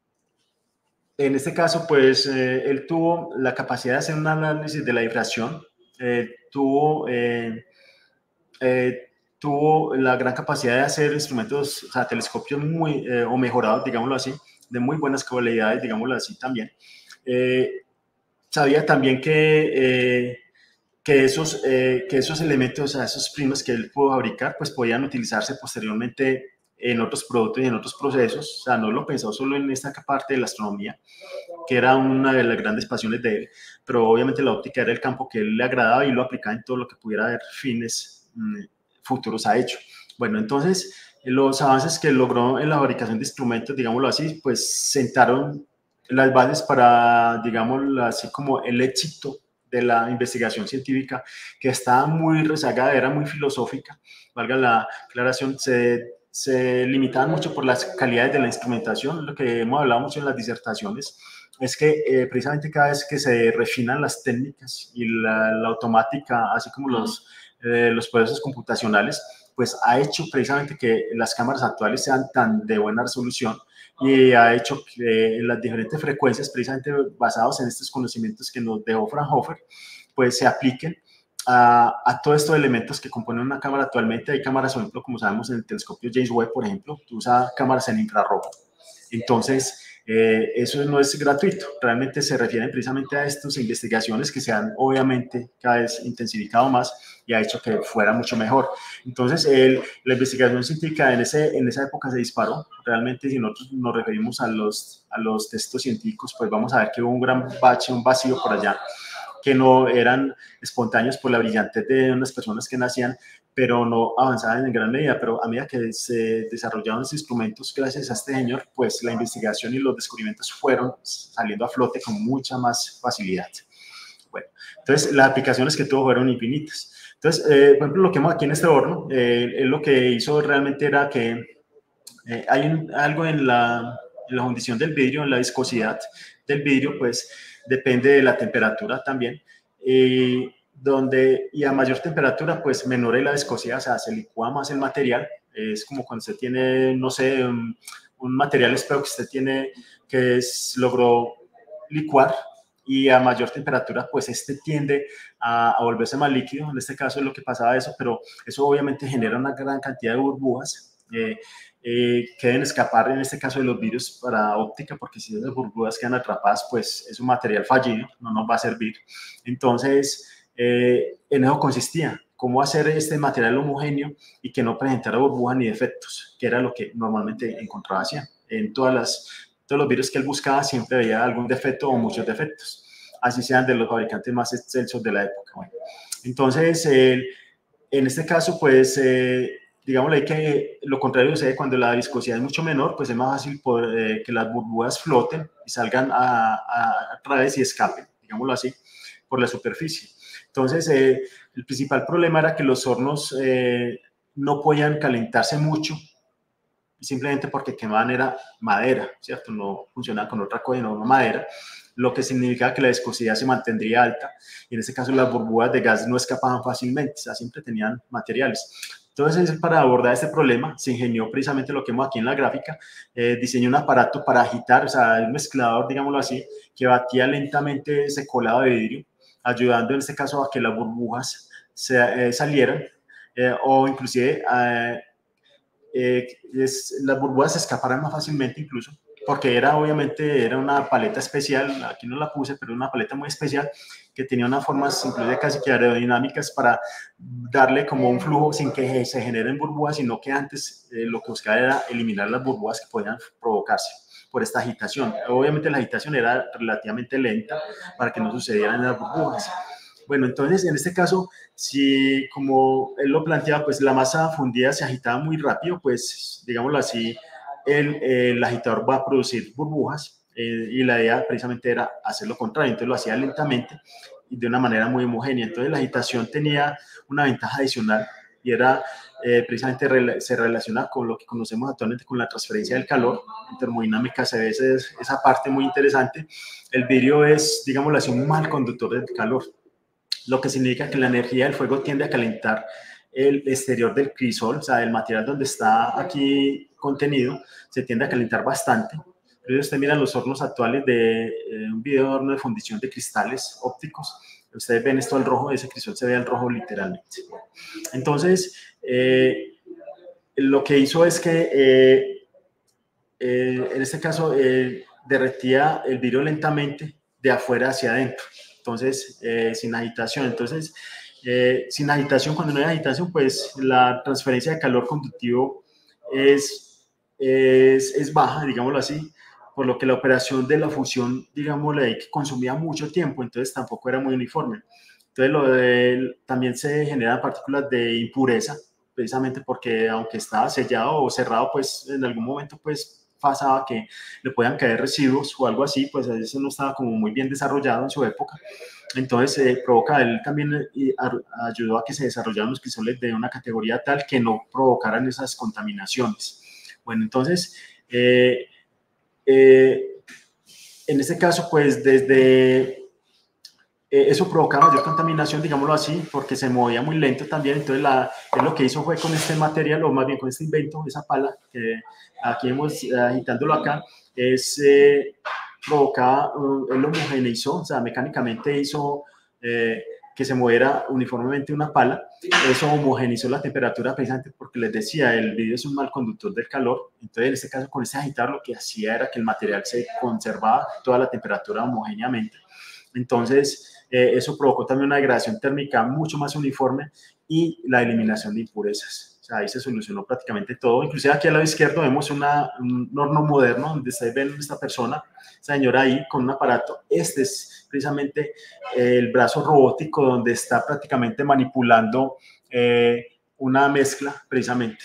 en este caso, pues eh, él tuvo la capacidad de hacer un análisis de la difracción, eh, tuvo, eh, eh, tuvo la gran capacidad de hacer instrumentos, o sea, telescopios muy, eh, o mejorados, digámoslo así, de muy buenas cualidades, digámoslo así también. Eh, sabía también que, eh, que, esos, eh, que esos elementos, o sea, esos primos que él pudo fabricar, pues podían utilizarse posteriormente en otros productos y en otros procesos. O sea, no lo pensó solo en esta parte de la astronomía, que era una de las grandes pasiones de él, pero obviamente la óptica era el campo que él le agradaba y lo aplicaba en todo lo que pudiera haber fines mmm, futuros a hecho. Bueno, entonces, los avances que logró en la fabricación de instrumentos, digámoslo así, pues sentaron las bases para, digámoslo así, como el éxito de la investigación científica, que estaba muy rezagada, era muy filosófica, valga la aclaración, se, se limitaban mucho por las calidades de la instrumentación, lo que hemos hablado mucho en las disertaciones, es que eh, precisamente cada vez que se refinan las técnicas y la, la automática, así como los, eh, los procesos computacionales, pues ha hecho precisamente que las cámaras actuales sean tan de buena resolución y ha hecho que las diferentes frecuencias, precisamente basados en estos conocimientos que nos dejó Fraunhofer, pues se apliquen a, a todos estos elementos que componen una cámara actualmente. Hay cámaras, por ejemplo, como sabemos en el telescopio James Webb, por ejemplo, que usa cámaras en infrarrojo. Entonces, eh, eso no es gratuito, realmente se refieren precisamente a estas investigaciones que se han obviamente cada vez intensificado más y ha hecho que fuera mucho mejor. Entonces, el, la investigación científica en, ese, en esa época se disparó. Realmente, si nosotros nos referimos a los, a los textos científicos, pues vamos a ver que hubo un gran bache, un vacío por allá. que no eran espontáneos por la brillantez de unas personas que nacían, pero no avanzaban en gran medida. Pero a medida que se desarrollaron los instrumentos, gracias a este señor, pues la investigación y los descubrimientos fueron saliendo a flote con mucha más facilidad. Bueno, entonces las aplicaciones que tuvo fueron infinitas. Entonces, eh, por ejemplo, lo que vemos aquí en este horno, eh, él lo que hizo realmente era que eh, hay un, algo en la, en la fundición del vidrio, en la viscosidad del vidrio, pues depende de la temperatura también, eh, donde, y a mayor temperatura, pues menor es la viscosidad, o sea, se licúa más el material. Es como cuando usted tiene, no sé, un, un material espejo que usted tiene, que es, logró licuar, y a mayor temperatura, pues este tiende a, a volverse más líquido. En este caso es lo que pasaba eso, pero eso obviamente genera una gran cantidad de burbujas eh, eh, que deben escapar, en este caso de los vidrios, para óptica, porque si esas burbujas quedan atrapadas, pues es un material fallido, no nos va a servir. Entonces, eh, en eso consistía, cómo hacer este material homogéneo y que no presentara burbujas ni defectos, que era lo que normalmente encontraba así. En todas las, todos los vidrios que él buscaba siempre había algún defecto o muchos defectos, así sean de los fabricantes más excelsos de la época. Bueno, entonces, eh, en este caso, pues, eh, digámosle que lo contrario sucede cuando la viscosidad es mucho menor, pues es más fácil poder, eh, que las burbujas floten y salgan a, a, a través y escapen, digámoslo así, por la superficie. Entonces, eh, el principal problema era que los hornos eh, no podían calentarse mucho, simplemente porque quemaban era madera, ¿cierto? No funcionaba con otra cosa, no madera, lo que significaba que la viscosidad se mantendría alta, y en este caso las burbujas de gas no escapaban fácilmente, o sea, siempre tenían materiales. Entonces, para abordar este problema, se ingenió precisamente lo que vemos aquí en la gráfica, eh, diseñó un aparato para agitar, o sea, un mezclador, digámoslo así, que batía lentamente ese colado de vidrio, ayudando en este caso a que las burbujas se, eh, salieran, eh, o inclusive eh, eh, es, las burbujas se escaparan más fácilmente incluso, porque era obviamente era una paleta especial, aquí no la puse, pero una paleta muy especial que tenía unas formas incluso casi que aerodinámicas para darle como un flujo sin que se generen burbujas, sino que antes eh, lo que buscaba era eliminar las burbujas que podían provocarse por esta agitación. Obviamente la agitación era relativamente lenta para que no sucedieran las burbujas. Bueno, entonces en este caso, si como él lo planteaba, pues la masa fundida se agitaba muy rápido, pues digámoslo así, el, el agitador va a producir burbujas eh, y la idea precisamente era hacer lo contrario, entonces lo hacía lentamente y de una manera muy homogénea. Entonces la agitación tenía una ventaja adicional y era eh, precisamente re, se relaciona con lo que conocemos actualmente con la transferencia del calor. En termodinámica se ve ese, esa parte muy interesante. El vidrio es, digámoslo así, un mal conductor del calor, lo que significa que la energía del fuego tiende a calentar el exterior del crisol, o sea, el material donde está aquí contenido, se tiende a calentar bastante. Pero usted mira los hornos actuales de eh, un video de horno de fundición de cristales ópticos, ustedes ven esto al rojo, ese crisol se ve al rojo literalmente. Entonces, eh, lo que hizo es que, eh, eh, en este caso, eh, derretía el vidrio lentamente de afuera hacia adentro. Entonces, eh, sin agitación. Entonces, eh, sin agitación, cuando no hay agitación, pues la transferencia de calor conductivo es, es, es baja, digámoslo así, por lo que la operación de la fusión, digámoslo ahí, que consumía mucho tiempo, entonces tampoco era muy uniforme. Entonces, lo de, también se generan partículas de impureza, precisamente porque aunque estaba sellado o cerrado, pues en algún momento, pues pasaba que le puedan caer residuos o algo así, pues a veces no estaba como muy bien desarrollado en su época. Entonces, eh, provoca, él también eh, ayudó a que se desarrollaran los crisoles de una categoría tal que no provocaran esas contaminaciones. Bueno, entonces, eh, eh, en este caso, pues desde... Eh, eso provocaba mayor contaminación, digámoslo así, porque se movía muy lento también. Entonces, la, él lo que hizo fue con este material, o más bien con este invento, esa pala, que aquí hemos eh, agitándolo acá, es eh, provocaba, uh, él lo homogeneizó, o sea, mecánicamente hizo eh, que se moviera uniformemente una pala. Eso homogeneizó la temperatura precisamente porque les decía, el vidrio es un mal conductor del calor. Entonces, en este caso, con este agitador, lo que hacía era que el material se conservaba toda la temperatura homogéneamente. Entonces, eh, eso provocó también una degradación térmica mucho más uniforme y la eliminación de impurezas. sea, ahí se solucionó prácticamente todo. Inclusive aquí al lado izquierdo vemos una, un horno moderno donde ustedes ven esta persona, esta señora ahí con un aparato. Este es precisamente el brazo robótico donde está prácticamente manipulando eh, una mezcla precisamente.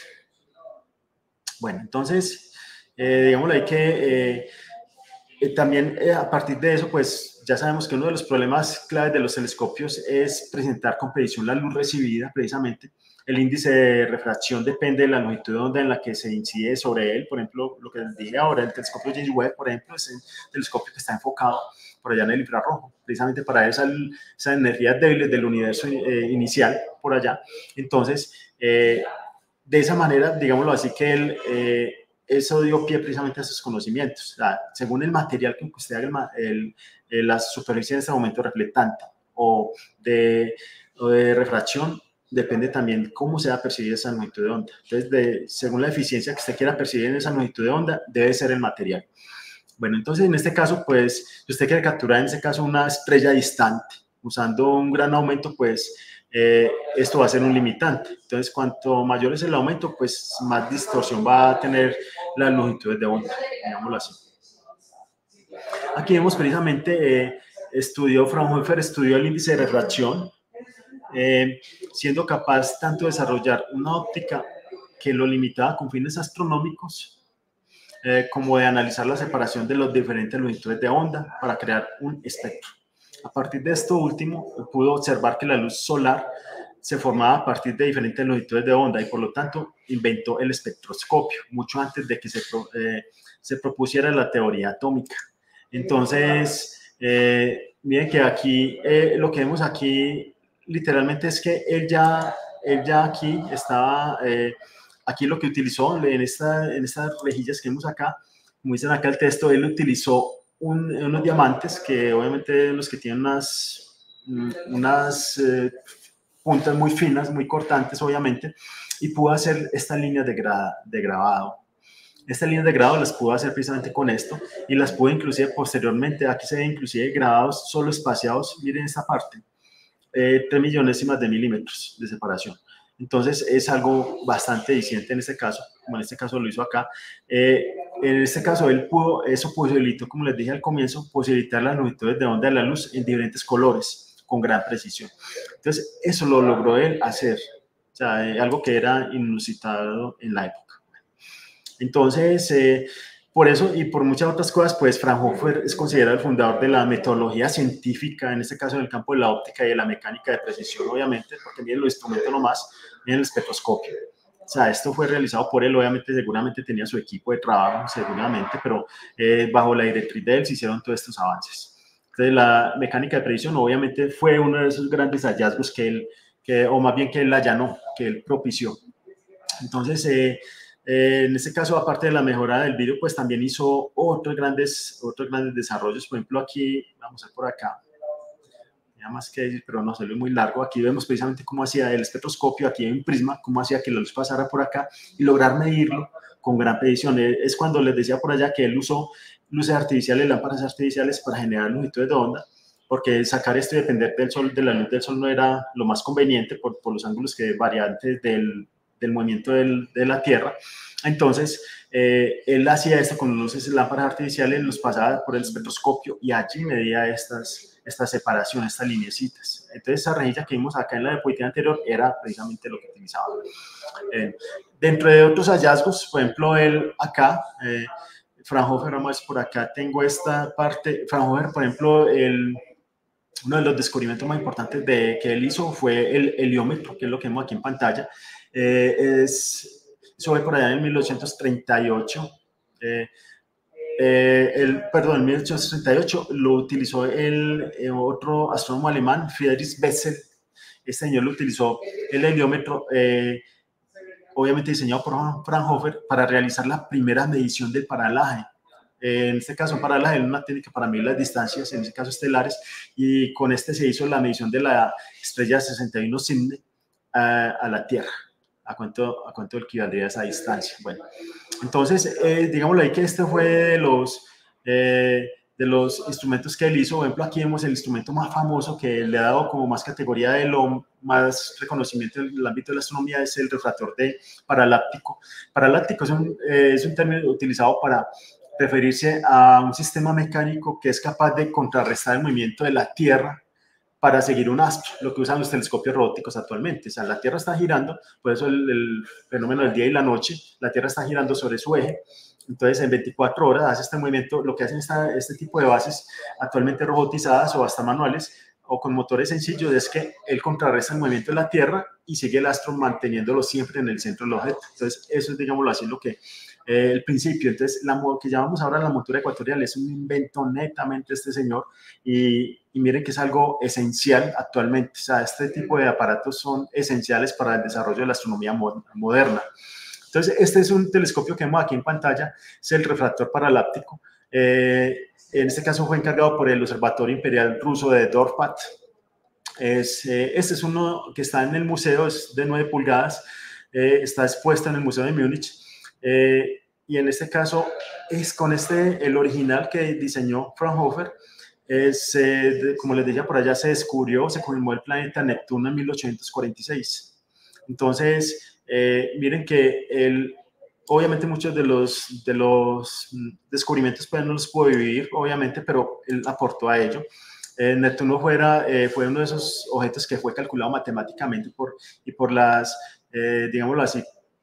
Bueno, entonces, eh, digámoslo ahí que eh, eh, también eh, a partir de eso, pues ya sabemos que uno de los problemas claves de los telescopios es presentar con precisión la luz recibida, precisamente. El índice de refracción depende de la longitud de onda en la que se incide sobre él. Por ejemplo, lo que les dije ahora, el telescopio James Webb, por ejemplo, es el telescopio que está enfocado por allá en el infrarrojo, precisamente para esas esa energías débiles del universo eh, inicial, por allá. Entonces, eh, de esa manera, digámoslo así, que él... Eh, eso dio pie precisamente a sus conocimientos. O sea, según el material que usted haga, el, el, la superficie en este momento reflectante o de, o de refracción, depende también cómo se va a percibir esa longitud de onda. Entonces, de, según la eficiencia que usted quiera percibir en esa longitud de onda, debe ser el material. Bueno, entonces en este caso, pues, si usted quiere capturar en este caso una estrella distante, usando un gran aumento, pues, Eh, esto va a ser un limitante. Entonces, cuanto mayor es el aumento, pues más distorsión va a tener las longitudes de onda, digámoslo así. Aquí vemos precisamente, eh, estudió, Fraunhofer estudió el índice de refracción, eh, siendo capaz tanto de desarrollar una óptica que lo limitaba con fines astronómicos, eh, como de analizar la separación de las diferentes longitudes de onda para crear un espectro. A partir de esto último, pudo observar que la luz solar se formaba a partir de diferentes longitudes de onda y por lo tanto inventó el espectroscopio, mucho antes de que se, eh, se propusiera la teoría atómica. Entonces, eh, miren que aquí, eh, lo que vemos aquí literalmente es que él ya, él ya aquí estaba, eh, aquí lo que utilizó en, esta, en estas rejillas que vemos acá, como dicen acá el texto, él utilizó Un, unos diamantes que obviamente los que tienen unas, unas eh, puntas muy finas, muy cortantes obviamente, y pudo hacer estas líneas de, gra, de grabado. Estas líneas de grabado las pudo hacer precisamente con esto y las pudo inclusive posteriormente, aquí se ven inclusive grabados solo espaciados, miren esta parte, eh, tres millonésimas de milímetros de separación. Entonces es algo bastante eficiente en este caso, como en este caso lo hizo acá. Eh, en este caso él pudo, eso posibilitó, como les dije al comienzo, posibilitar las longitudes de onda de la luz en diferentes colores con gran precisión. Entonces eso lo logró él hacer, o sea, eh, algo que era inusitado en la época. Entonces, eh, por eso y por muchas otras cosas, pues Fraunhofer es considerado el fundador de la metodología científica, en este caso en el campo de la óptica y de la mecánica de precisión, obviamente, porque miren los instrumentos nomás, miren el espectroscopio. O sea, esto fue realizado por él, obviamente, seguramente tenía su equipo de trabajo, seguramente, pero eh, bajo la directriz de él se hicieron todos estos avances. Entonces, la mecánica de precisión, obviamente, fue uno de esos grandes hallazgos que él, que, o más bien que él allanó, que él propició. Entonces, eh, Eh, en este caso, aparte de la mejora del vídeo, pues también hizo otros grandes, otros grandes desarrollos. Por ejemplo, aquí, vamos a ver por acá, ya más que decir, pero no se ve muy largo. Aquí vemos precisamente cómo hacía el espectroscopio, aquí hay un prisma, cómo hacía que la luz pasara por acá y lograr medirlo con gran precisión. Es cuando les decía por allá que él usó luces artificiales, lámparas artificiales para generar longitudes de onda, porque sacar esto y depender del sol, de la luz del sol no era lo más conveniente por, por los ángulos que variantes del del movimiento del, de la Tierra. Entonces, eh, él hacía esto con luces lámparas artificiales, los pasaba por el espectroscopio y allí medía estas, estas separaciones, estas lineecitas. Entonces, esa rejilla que vimos acá en la diapositiva anterior era precisamente lo que utilizaba. Eh, dentro de otros hallazgos, por ejemplo, él acá, eh, Fraunhofer, vamos por acá, tengo esta parte, Fraunhofer, por ejemplo, el... uno de los descubrimientos más importantes de, que él hizo fue el heliómetro, que es lo que vemos aquí en pantalla. Eh, es, eso fue por allá en mil ochocientos treinta y ocho. Eh, eh, el, perdón, en mil ochocientos treinta y ocho lo utilizó el eh, otro astrónomo alemán, Friedrich Bessel. Este señor lo utilizó el heliómetro, eh, obviamente diseñado por Fraunhofer, para realizar la primera medición del paralaje. En este caso, un paralaje es una técnica para medir las distancias, en este caso estelares, y con este se hizo la medición de la estrella sesenta y uno Cygni a, a la Tierra. ¿A cuánto, a cuánto equivaldría esa distancia? Bueno, entonces, eh, digámoslo ahí que este fue de los, eh, de de los instrumentos que él hizo. Por ejemplo, aquí vemos el instrumento más famoso que le ha dado como más categoría de lo más reconocimiento en el ámbito de la astronomía, es el refractor de paraláptico. Paraláptico es un, eh, es un término utilizado para referirse a un sistema mecánico que es capaz de contrarrestar el movimiento de la Tierra para seguir un astro, lo que usan los telescopios robóticos actualmente. O sea, la Tierra está girando, por eso el, el fenómeno del día y la noche, la Tierra está girando sobre su eje. Entonces, en veinticuatro horas hace este movimiento. Lo que hacen esta, este tipo de bases actualmente robotizadas o hasta manuales o con motores sencillos es que él contrarresta el movimiento de la Tierra y sigue el astro manteniéndolo siempre en el centro del objeto. Entonces, eso es, digámoslo así, lo que eh, el principio. Entonces, la que llamamos ahora la montura ecuatorial es un invento netamente de este señor y, y miren que es algo esencial actualmente. O sea, este tipo de aparatos son esenciales para el desarrollo de la astronomía moderna. Entonces, este es un telescopio que vemos aquí en pantalla, es el refractor paraláptico. Eh, en este caso fue encargado por el Observatorio Imperial Ruso de Dorpat. Es, eh, este es uno que está en el museo, es de nueve pulgadas, eh, está expuesto en el Museo de Múnich. Eh, y en este caso es con este, el original que diseñó Fraunhofer. Es, eh, de, como les decía, por allá se descubrió, se confirmó el planeta Neptuno en mil ochocientos cuarenta y seis. Entonces, Eh, miren que él, obviamente muchos de los, de los descubrimientos pues, no los pudo vivir, obviamente, pero él aportó a ello. Eh, Neptuno fuera, eh, fue uno de esos objetos que fue calculado matemáticamente por, y por las, eh, digámoslo así,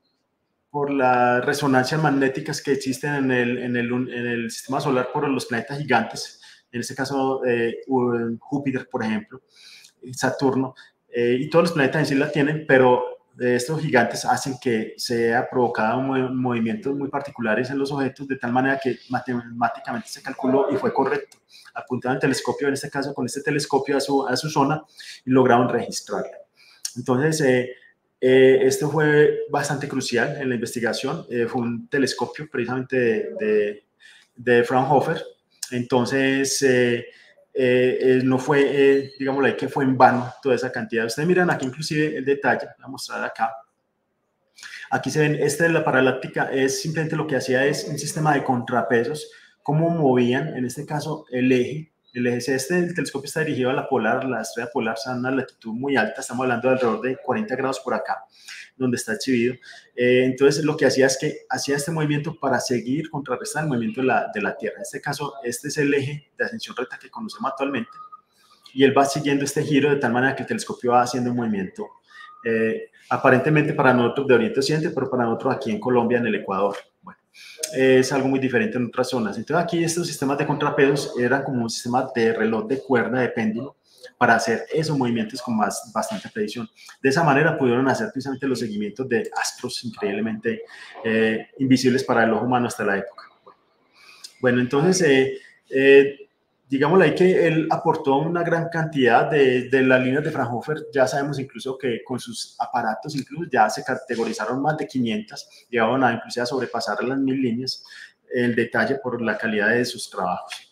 por las resonancias magnéticas que existen en el, en el, en el sistema solar por los planetas gigantes, en este caso eh, Júpiter, por ejemplo, Saturno, eh, y todos los planetas en sí la tienen, pero de estos gigantes hacen que sea provocado movimientos muy particulares en los objetos, de tal manera que matemáticamente se calculó y fue correcto. Apuntaron el telescopio, en este caso con este telescopio a su, a su zona y lograron registrarlo. Entonces, eh, eh, esto fue bastante crucial en la investigación. Eh, fue un telescopio precisamente de, de, de Fraunhofer. Entonces, eh, Eh, eh, no fue, eh, digámoslo, que fue en vano toda esa cantidad. Ustedes miran aquí inclusive el detalle, voy a mostrar acá. Aquí se ven, esta de la paraláptica es simplemente lo que hacía es un sistema de contrapesos, cómo movían, en este caso, el eje. El eje este del telescopio está dirigido a la polar, la estrella polar está a una latitud muy alta, estamos hablando de alrededor de cuarenta grados por acá, donde está exhibido. Eh, entonces, lo que hacía es que hacía este movimiento para seguir contrarrestar el movimiento de la, de la Tierra. En este caso, este es el eje de ascensión recta que conocemos actualmente, y él va siguiendo este giro de tal manera que el telescopio va haciendo un movimiento eh, aparentemente para nosotros de Oriente Occidente, pero para nosotros aquí en Colombia, en el Ecuador. Bueno, es algo muy diferente en otras zonas. Entonces aquí estos sistemas de contrapesos eran como un sistema de reloj de cuerda, de péndulo, para hacer esos movimientos con más, bastante precisión. De esa manera pudieron hacer precisamente los seguimientos de astros increíblemente eh, invisibles para el ojo humano hasta la época. Bueno, entonces, eh, eh, digámosle ahí que él aportó una gran cantidad de, de las líneas de Fraunhofer. Ya sabemos incluso que con sus aparatos incluso ya se categorizaron más de quinientas, llegaban a incluso a sobrepasar las mil líneas, el detalle por la calidad de sus trabajos.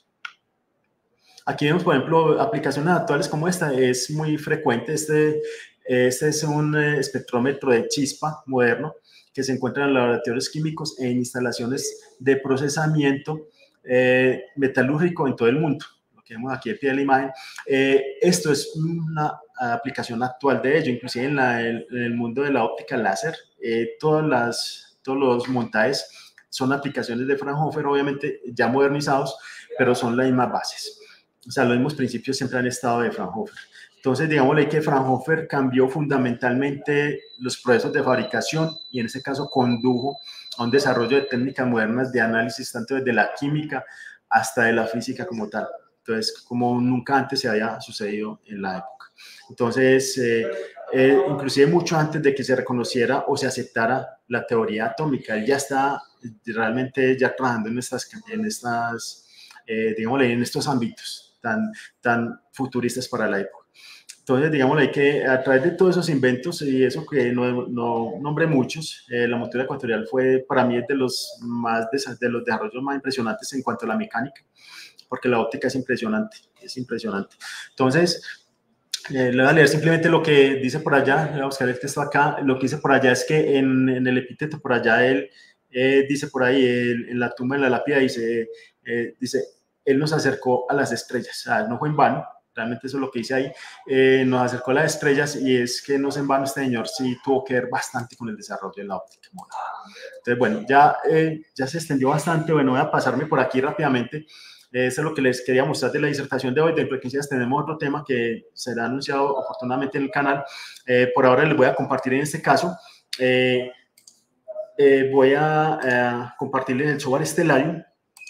Aquí vemos, por ejemplo, aplicaciones actuales como esta, es muy frecuente. Este, este es un espectrómetro de chispa moderno que se encuentra en laboratorios químicos e instalaciones de procesamiento eh, metalúrgico en todo el mundo. Lo que vemos aquí al pie de la imagen. Eh, esto es una aplicación actual de ello, inclusive en, la, en el mundo de la óptica láser. Eh, todas las, todos los montajes son aplicaciones de Fraunhofer, obviamente ya modernizados, pero son las mismas bases. O sea, los mismos principios siempre han estado de Fraunhofer. Entonces, digámosle que Fraunhofer cambió fundamentalmente los procesos de fabricación y en ese caso condujo a un desarrollo de técnicas modernas de análisis, tanto desde la química hasta de la física como tal. Entonces, como nunca antes se había sucedido en la época. Entonces, eh, eh, inclusive mucho antes de que se reconociera o se aceptara la teoría atómica, él ya está realmente ya trabajando en estas, en estas eh, digámosle, en estos ámbitos tan, tan futuristas para la época. Entonces, digámosle que a través de todos esos inventos y eso que no, no nombré muchos, eh, la montura ecuatorial fue para mí de los, más de los desarrollos más impresionantes en cuanto a la mecánica, porque la óptica es impresionante, es impresionante. Entonces, eh, le voy a leer simplemente lo que dice por allá, voy a buscar el texto acá. Lo que dice por allá es que en, en el epíteto por allá él eh, dice por ahí, el, en la tumba, en la lápida, dice, eh, dice él nos acercó a las estrellas. O sea, no fue en vano, realmente eso es lo que dice ahí, eh, nos acercó a las estrellas, y es que no es en vano, este señor sí tuvo que ver bastante con el desarrollo de la óptica. Entonces, bueno, ya, eh, ya se extendió bastante. Bueno, voy a pasarme por aquí rápidamente. Eso es lo que les quería mostrar de la disertación de hoy. Dentro de quince días tenemos otro tema que será anunciado oportunamente en el canal. Eh, por ahora les voy a compartir en este caso. Eh, eh, voy a eh, compartirles el software Stellarium.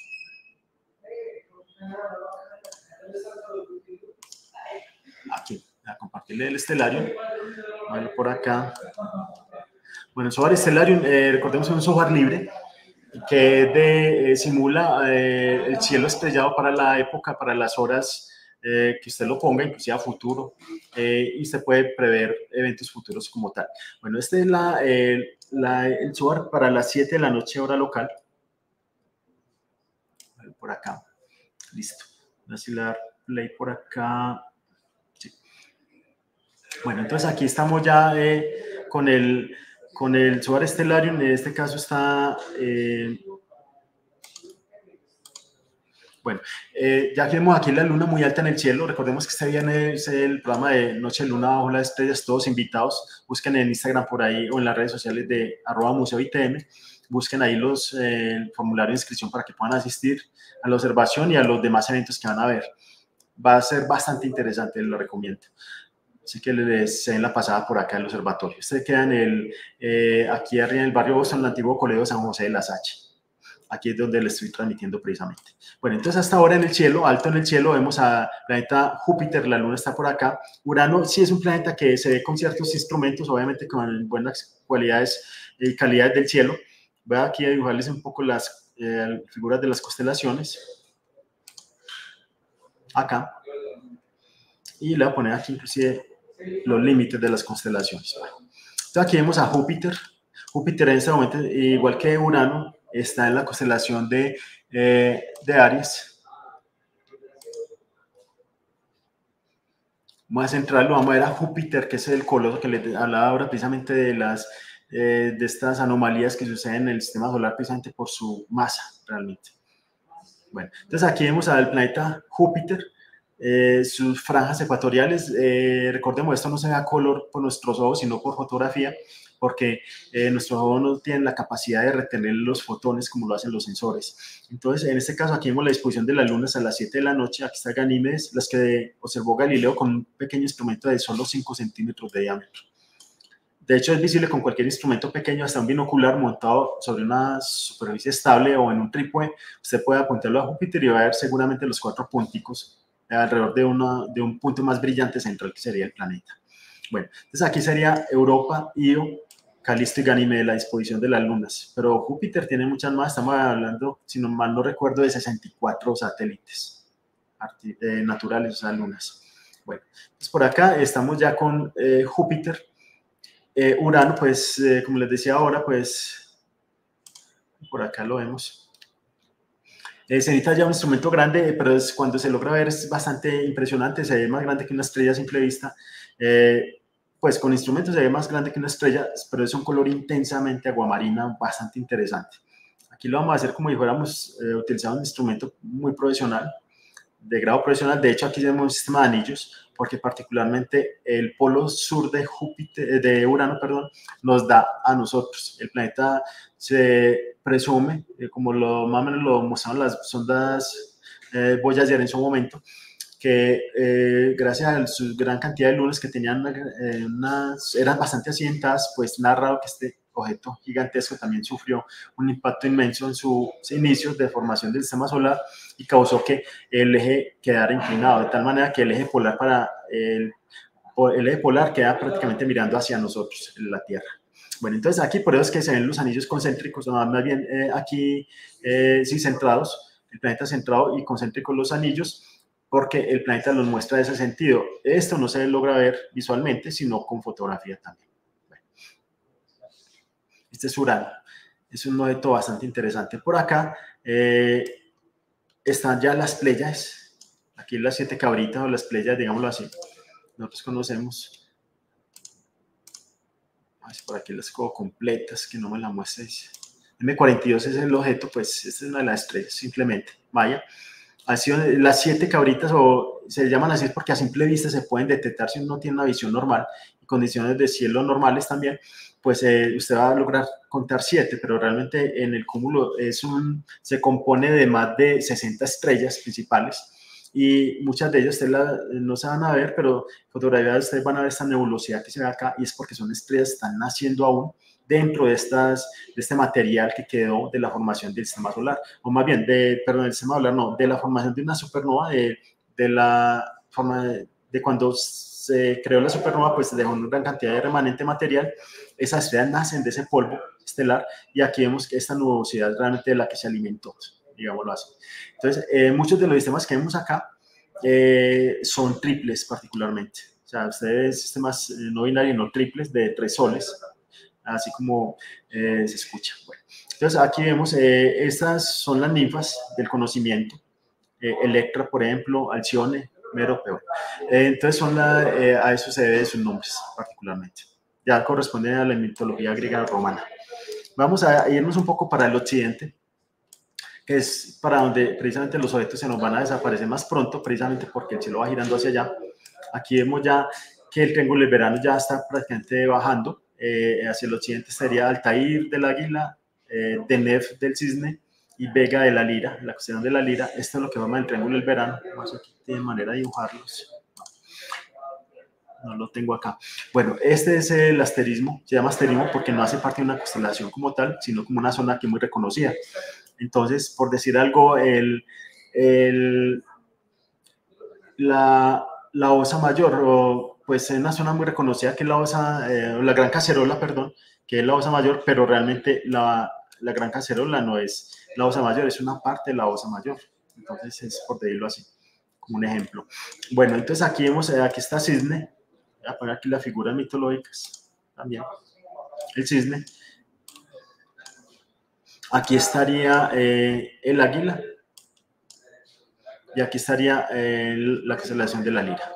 Aquí, a compartirle el Stellarium. Vale, por acá. Bueno, el software Stellarium, eh, recordemos que es un software libre que de, eh, simula eh, el cielo estrellado para la época, para las horas eh, que usted lo ponga, inclusive a futuro, eh, y usted puede prever eventos futuros como tal. Bueno, este es la, eh, la, el software para las siete de la noche hora local. Por acá. Listo. Voy a así dar play por acá. Sí. Bueno, entonces aquí estamos ya eh, con el con el software Stellarium. En este caso está... Eh, Bueno, eh, ya vemos aquí la luna muy alta en el cielo. Recordemos que este viene es el programa de Noche de Luna bajo las estrellas. Todos invitados. Busquen en Instagram por ahí o en las redes sociales de arroba museo I T M. Busquen ahí los eh, el formulario de inscripción para que puedan asistir a la observación y a los demás eventos que van a ver. Va a ser bastante interesante, lo recomiendo. Así que les den la pasada por acá en el observatorio. Este queda en el, eh, aquí arriba en el barrio Boston, el antiguo colegio San José de la Salle. Aquí es donde le estoy transmitiendo precisamente. Bueno, entonces hasta ahora en el cielo, alto en el cielo, vemos a planeta Júpiter, la luna está por acá. Urano sí es un planeta que se ve con ciertos instrumentos, obviamente con buenas cualidades y calidades del cielo. Voy aquí a dibujarles un poco las eh, figuras de las constelaciones. Acá. Y le voy a poner aquí inclusive los límites de las constelaciones. Entonces aquí vemos a Júpiter. Júpiter en este momento, igual que Urano, está en la constelación de, eh, de Aries. Más central lo vamos a ver a Júpiter, que es el coloso que le hablaba ahora precisamente de, las, eh, de estas anomalías que suceden en el sistema solar precisamente por su masa realmente. Bueno, entonces aquí vemos al planeta Júpiter. Eh, sus franjas ecuatoriales, eh, recordemos, esto no se ve a color por nuestros ojos, sino por fotografía, porque eh, nuestros ojos no tienen la capacidad de retener los fotones como lo hacen los sensores. Entonces, en este caso, aquí vemos la disposición de las lunas a las siete de la noche. Aquí está Ganímedes, las que observó Galileo con un pequeño instrumento de solo cinco centímetros de diámetro. De hecho, es visible con cualquier instrumento pequeño, hasta un binocular montado sobre una superficie estable o en un trípode. Usted puede apuntarlo a Júpiter y va a ver seguramente los cuatro punticos alrededor de, una, de un punto más brillante central que sería el planeta. Bueno, entonces aquí sería Europa, Io, Calisto y Ganímedes, la disposición de las lunas. Pero Júpiter tiene muchas más, estamos hablando, si no mal no recuerdo, de sesenta y cuatro satélites eh, naturales, o sea, lunas. Bueno, entonces por acá estamos ya con eh, Júpiter. Eh, Urano, pues, eh, como les decía ahora, pues, por acá lo vemos. Eh, se necesita ya un instrumento grande, pero es, cuando se logra ver es bastante impresionante, se ve más grande que una estrella a simple vista. Eh, pues con instrumentos se ve más grande que una estrella, pero es un color intensamente aguamarina, bastante interesante. Aquí lo vamos a hacer como si fuéramos eh, utilizando un instrumento muy profesional, de grado profesional. De hecho, aquí tenemos un sistema de anillos, porque particularmente el polo sur de Júpiter, de Urano, perdón, nos da a nosotros. El planeta se presume, eh, como lo, más o menos lo mostraron las sondas eh, Voyager en su momento, que eh, gracias a su gran cantidad de lunas que tenían, eh, unas, eran bastante accidentadas, pues narrado que este objeto gigantesco también sufrió un impacto inmenso en sus inicios de formación del sistema solar y causó que el eje quedara inclinado, de tal manera que el eje polar para el, el eje polar queda prácticamente mirando hacia nosotros, en la Tierra. Bueno, entonces aquí por eso es que se ven los anillos concéntricos, no, más bien eh, aquí eh, sí centrados, el planeta centrado y concéntricos los anillos, porque el planeta los muestra de ese sentido. Esto no se logra ver visualmente, sino con fotografía también. Bueno, este es Urano, es un objeto bastante interesante. Por acá eh, están ya las Pléyades, aquí las siete cabritas o las Pléyades, digámoslo así, nosotros conocemos. Por aquí las cojo completas, que no me la muestres. M cuarenta y dos es el objeto, pues esta es una de las estrellas, simplemente, vaya. Así, las siete cabritas, o se llaman así porque a simple vista se pueden detectar si uno tiene una visión normal y condiciones de cielo normales también, pues eh, usted va a lograr contar siete, pero realmente en el cúmulo es un, se compone de más de sesenta estrellas principales y muchas de ellas ustedes la, no se van a ver, pero fotografiadas ustedes van a ver esta nebulosidad que se ve acá y es porque son estrellas que están naciendo aún dentro de, estas, de este material que quedó de la formación del sistema solar, o más bien, de, perdón, del sistema solar, no, de la formación de una supernova, de, de la forma de, de cuando se creó la supernova, pues se dejó una gran cantidad de remanente material, esas estrellas nacen de ese polvo estelar, y aquí vemos que esta nubosidad es realmente de la que se alimentó, digámoslo así. Entonces, eh, muchos de los sistemas que vemos acá eh, son triples particularmente, o sea, ustedes sistemas no binarios, no triples, de tres soles, así como eh, se escucha. Bueno, entonces aquí vemos, eh, estas son las ninfas del conocimiento, eh, Electra, por ejemplo, Alcione, Merope. Eh, entonces son la, eh, a eso se debe sus nombres particularmente. Ya corresponden a la mitología griega romana. Vamos a irnos un poco para el occidente, que es para donde precisamente los objetos se nos van a desaparecer más pronto, precisamente porque el cielo va girando hacia allá. Aquí vemos ya que el triángulo del verano ya está prácticamente bajando. Eh, hacia el occidente estaría Altair del Águila, eh, Deneb del Cisne y Vega de la Lira, la cuestión de la Lira. Esto es lo que vamos el triángulo del verano. Vamos aquí de manera de dibujarlos. No lo tengo acá. Bueno, este es el asterismo, se llama asterismo porque no hace parte de una constelación como tal, sino como una zona aquí muy reconocida. Entonces, por decir algo, el, el, la, la Osa Mayor, o, pues es una zona muy reconocida que es la Osa, eh, la Gran Cacerola, perdón, que es la Osa Mayor, pero realmente la, la Gran Cacerola no es la Osa Mayor, es una parte de la Osa Mayor. Entonces, es por decirlo así, como un ejemplo. Bueno, entonces aquí vemos, eh, aquí está Cisne. Voy a poner aquí las figuras mitológicas también. El cisne. Aquí estaría eh, el águila. Y aquí estaría eh, la constelación de la Lira.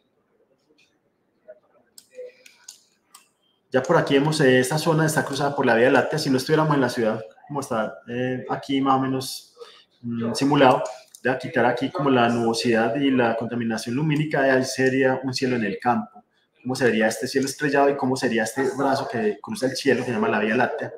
Ya por aquí vemos, eh, esta zona está cruzada por la Vía Láctea. Si no estuviéramos en la ciudad, como está eh, aquí más o menos mmm, simulado, voy a quitar aquí como la nubosidad y la contaminación lumínica, ahí sería un cielo en el campo. ¿Cómo sería este cielo estrellado y cómo sería este brazo que cruza el cielo, que se llama la Vía Láctea?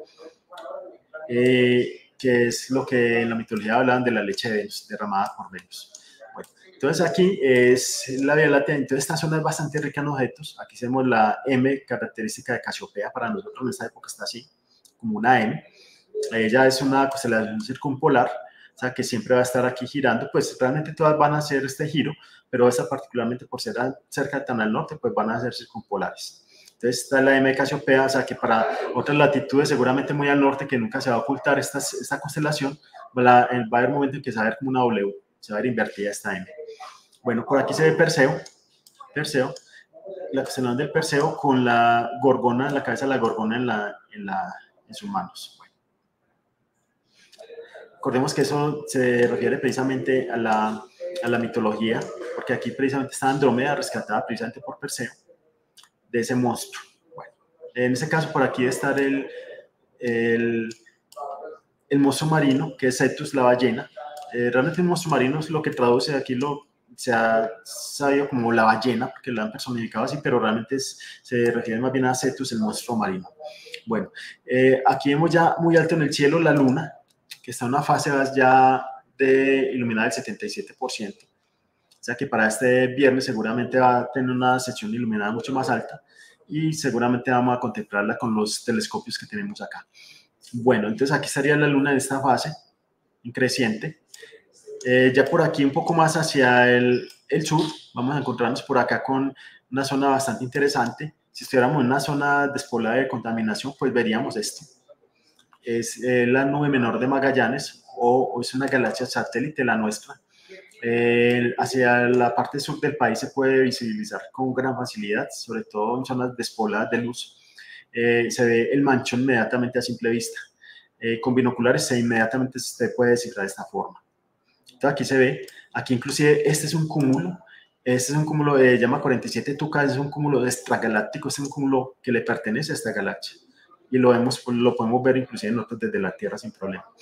Eh, que es lo que en la mitología hablaban de la leche de Venus, derramada por Venus. Bueno, entonces aquí es la Vía Láctea, entonces esta zona es bastante rica en objetos. Aquí tenemos la M característica de Casiopea, para nosotros en esta época está así, como una M. Ella es una constelación circumpolar, o sea que siempre va a estar aquí girando, pues realmente todas van a hacer este giro, pero esta particularmente por ser cerca tan al norte, pues van a ser circumpolares. Entonces está la M de Casiopea, o sea que para otras latitudes, seguramente muy al norte, que nunca se va a ocultar esta, esta constelación, va a, va a haber un momento en que se va a ver como una W, se va a ver invertida esta M. Bueno, por aquí se ve Perseo, Perseo, la constelación del Perseo con la gorgona, la cabeza de la gorgona en, la, en, la, en sus manos. Bueno. Recordemos que eso se refiere precisamente a la, a la mitología, porque aquí precisamente está Andrómeda, rescatada precisamente por Perseo, de ese monstruo. Bueno, en este caso por aquí debe estar el, el, el monstruo marino, que es Cetus, la ballena. Eh, realmente el monstruo marino es lo que traduce aquí, lo, se ha sabido como la ballena, porque lo han personificado así, pero realmente es, se refiere más bien a Cetus, el monstruo marino. Bueno, eh, aquí vemos ya muy alto en el cielo la luna, que está en una fase ya de iluminada del setenta y siete por ciento. O sea que para este viernes seguramente va a tener una sección iluminada mucho más alta y seguramente vamos a contemplarla con los telescopios que tenemos acá. Bueno, entonces aquí estaría la luna en esta fase, en creciente. Eh, ya por aquí un poco más hacia el, el sur, vamos a encontrarnos por acá con una zona bastante interesante. Si estuviéramos en una zona despoblada de contaminación, pues veríamos esto. Es eh, la nube menor de Magallanes, o, o es una galaxia satélite, la nuestra. Eh, hacia la parte sur del país se puede visibilizar con gran facilidad, sobre todo en zonas despobladas de luz. Eh, se ve el manchón inmediatamente a simple vista. Eh, con binoculares se inmediatamente se puede descifrar de esta forma. Entonces aquí se ve, aquí inclusive este es un cúmulo, este es un cúmulo de llama cuarenta y siete Tucas, es un cúmulo extragaláctico, es un cúmulo que le pertenece a esta galaxia. Y lo, vemos, lo podemos ver inclusive nosotros desde la Tierra sin problema.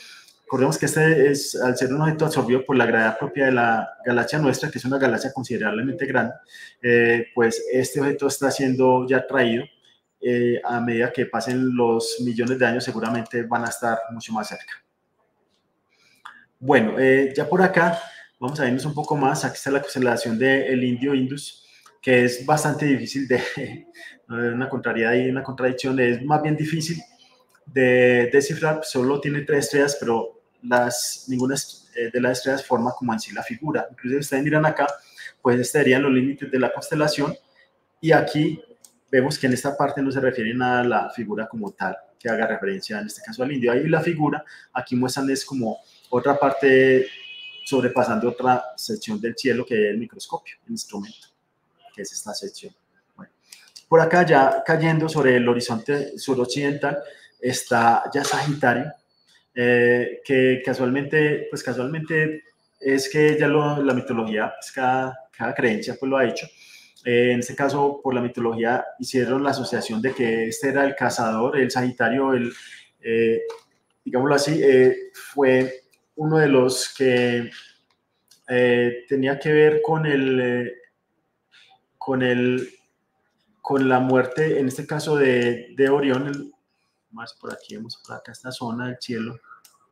recordemos que este es, al ser un objeto absorbido por la gravedad propia de la galaxia nuestra, que es una galaxia considerablemente grande, eh, pues este objeto está siendo ya atraído. Eh, a medida que pasen los millones de años, seguramente van a estar mucho más cerca. Bueno, eh, ya por acá vamos a irnos un poco más. Aquí está la constelación del Indio Indus, que es bastante difícil de, una contrariedad y una contradicción, es más bien difícil de descifrar. Solo tiene tres estrellas, pero las, ninguna de las estrellas forma como en sí la figura. Incluso ustedes miran acá, pues estarían los límites de la constelación, y aquí vemos que en esta parte no se refieren a la figura como tal, que haga referencia en este caso al indio. Ahí la figura, aquí muestran es como otra parte sobrepasando otra sección del cielo, que es el microscopio, el instrumento, que es esta sección. Bueno, por acá ya cayendo sobre el horizonte suroccidental está ya Sagitario, eh, que casualmente, pues casualmente es que ya lo, la mitología, pues cada, cada creencia pues lo ha hecho. Eh, en este caso, por la mitología, hicieron la asociación de que este era el cazador, el Sagitario, el, eh, digámoslo así, eh, fue uno de los que eh, tenía que ver con el, eh, con el, con la muerte, en este caso de, de Orión, el, más por aquí, vemos por acá esta zona del cielo.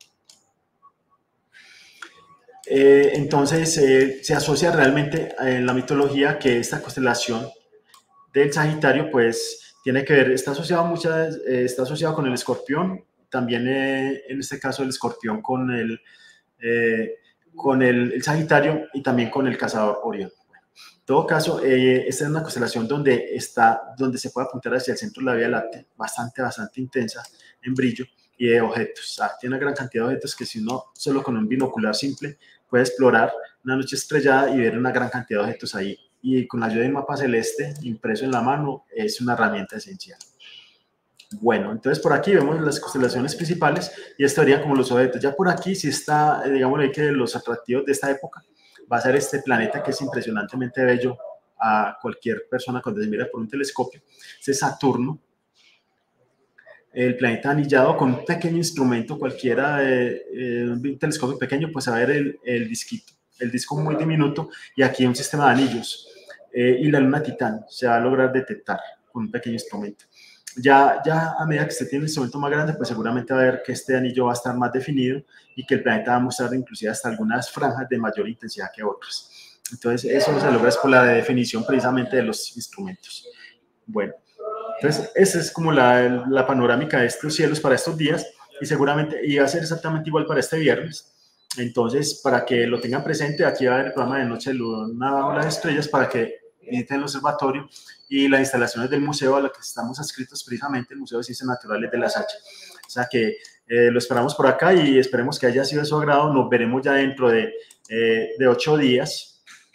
Eh, entonces, eh, se asocia realmente en la mitología que esta constelación del Sagitario, pues, tiene que ver, está asociado, muchas, eh, está asociado con el escorpión, también eh, en este caso el escorpión con el, eh, con el, el Sagitario, y también con el cazador Orión. Bueno, en todo caso, eh, esta es una constelación donde, está, donde se puede apuntar hacia el centro de la Vía Láctea, bastante, bastante intensa en brillo y de objetos. O sea, tiene una gran cantidad de objetos que si uno solo con un binocular simple puede explorar una noche estrellada y ver una gran cantidad de objetos ahí. Y con la ayuda de un mapa celeste impreso en la mano es una herramienta esencial. Bueno, entonces por aquí vemos las constelaciones principales y esto sería como los objetos. Ya por aquí sí está, digamos, que los atractivos de esta época va a ser este planeta que es impresionantemente bello a cualquier persona cuando se mira por un telescopio. Este es Saturno, el planeta anillado con un pequeño instrumento, cualquiera, eh, eh, un telescopio pequeño, pues a ver el, el disquito, el disco muy diminuto, y aquí un sistema de anillos. Eh, y la luna Titán se va a lograr detectar con un pequeño instrumento. Ya, ya a medida que usted tiene un instrumento más grande, pues seguramente va a ver que este anillo va a estar más definido y que el planeta va a mostrar inclusive hasta algunas franjas de mayor intensidad que otras. Entonces, eso se logra es por la definición precisamente de los instrumentos. Bueno, entonces esa es como la, la panorámica de estos cielos para estos días, y seguramente iba a ser exactamente igual para este viernes. Entonces, para que lo tengan presente, aquí va a haber el programa de Noche de Luna bajo las estrellas para que visiten el observatorio y las instalaciones del museo a lo que estamos adscritos precisamente, el Museo de Ciencias Naturales de La Sacha. O sea que eh, lo esperamos por acá y esperemos que haya sido de su agrado. Nos veremos ya dentro de, eh, de ocho días.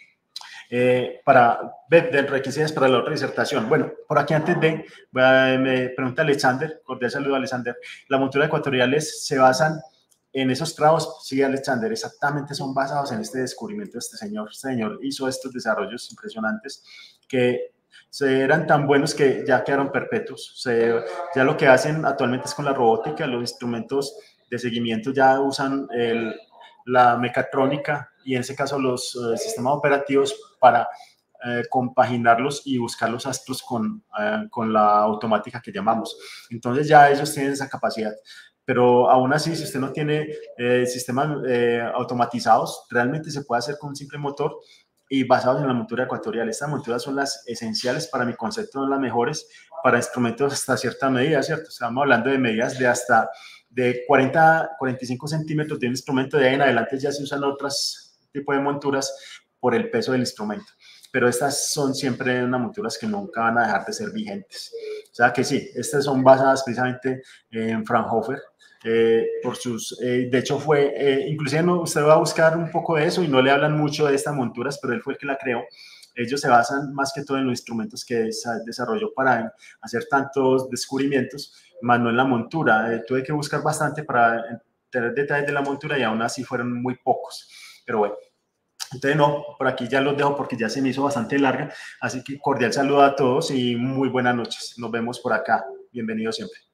Eh, para ver dentro de quince días para la otra disertación. Bueno, por aquí antes de, me pregunta Alexander, cordial saludo a Alexander, ¿las monturas ecuatoriales se basan en esos trabajos? Sí, Alexander, exactamente, son basados en este descubrimiento de este señor. Este señor hizo estos desarrollos impresionantes que se eran tan buenos que ya quedaron perpetuos. Se, ya lo que hacen actualmente es con la robótica, los instrumentos de seguimiento ya usan el, la mecatrónica y en ese caso los uh, sistemas operativos para eh, compaginarlos y buscar los astros con, eh, con la automática que llamamos. Entonces ya ellos tienen esa capacidad. Pero aún así, si usted no tiene eh, sistemas eh, automatizados, realmente se puede hacer con un simple motor y basados en la montura ecuatorial. Estas monturas son las esenciales, para mi concepto, son las mejores para instrumentos hasta cierta medida, ¿cierto? Estamos hablando de medidas de hasta de cuarenta, cuarenta y cinco centímetros de un instrumento, de ahí en adelante ya se usan otros tipos de monturas por el peso del instrumento. Pero estas son siempre unas monturas que nunca van a dejar de ser vigentes. O sea que sí, estas son basadas precisamente en Fraunhofer, eh, por sus, eh, de hecho fue, eh, inclusive no, usted va a buscar un poco de eso y no le hablan mucho de estas monturas, pero él fue el que la creó. Ellos se basan más que todo en los instrumentos que desarrolló para hacer tantos descubrimientos, más no en la montura. Eh, tuve que buscar bastante para tener detalles de la montura y aún así fueron muy pocos, pero bueno. Entonces, no, por aquí ya los dejo porque ya se me hizo bastante larga. Así que cordial saludo a todos y muy buenas noches. Nos vemos por acá. Bienvenidos siempre.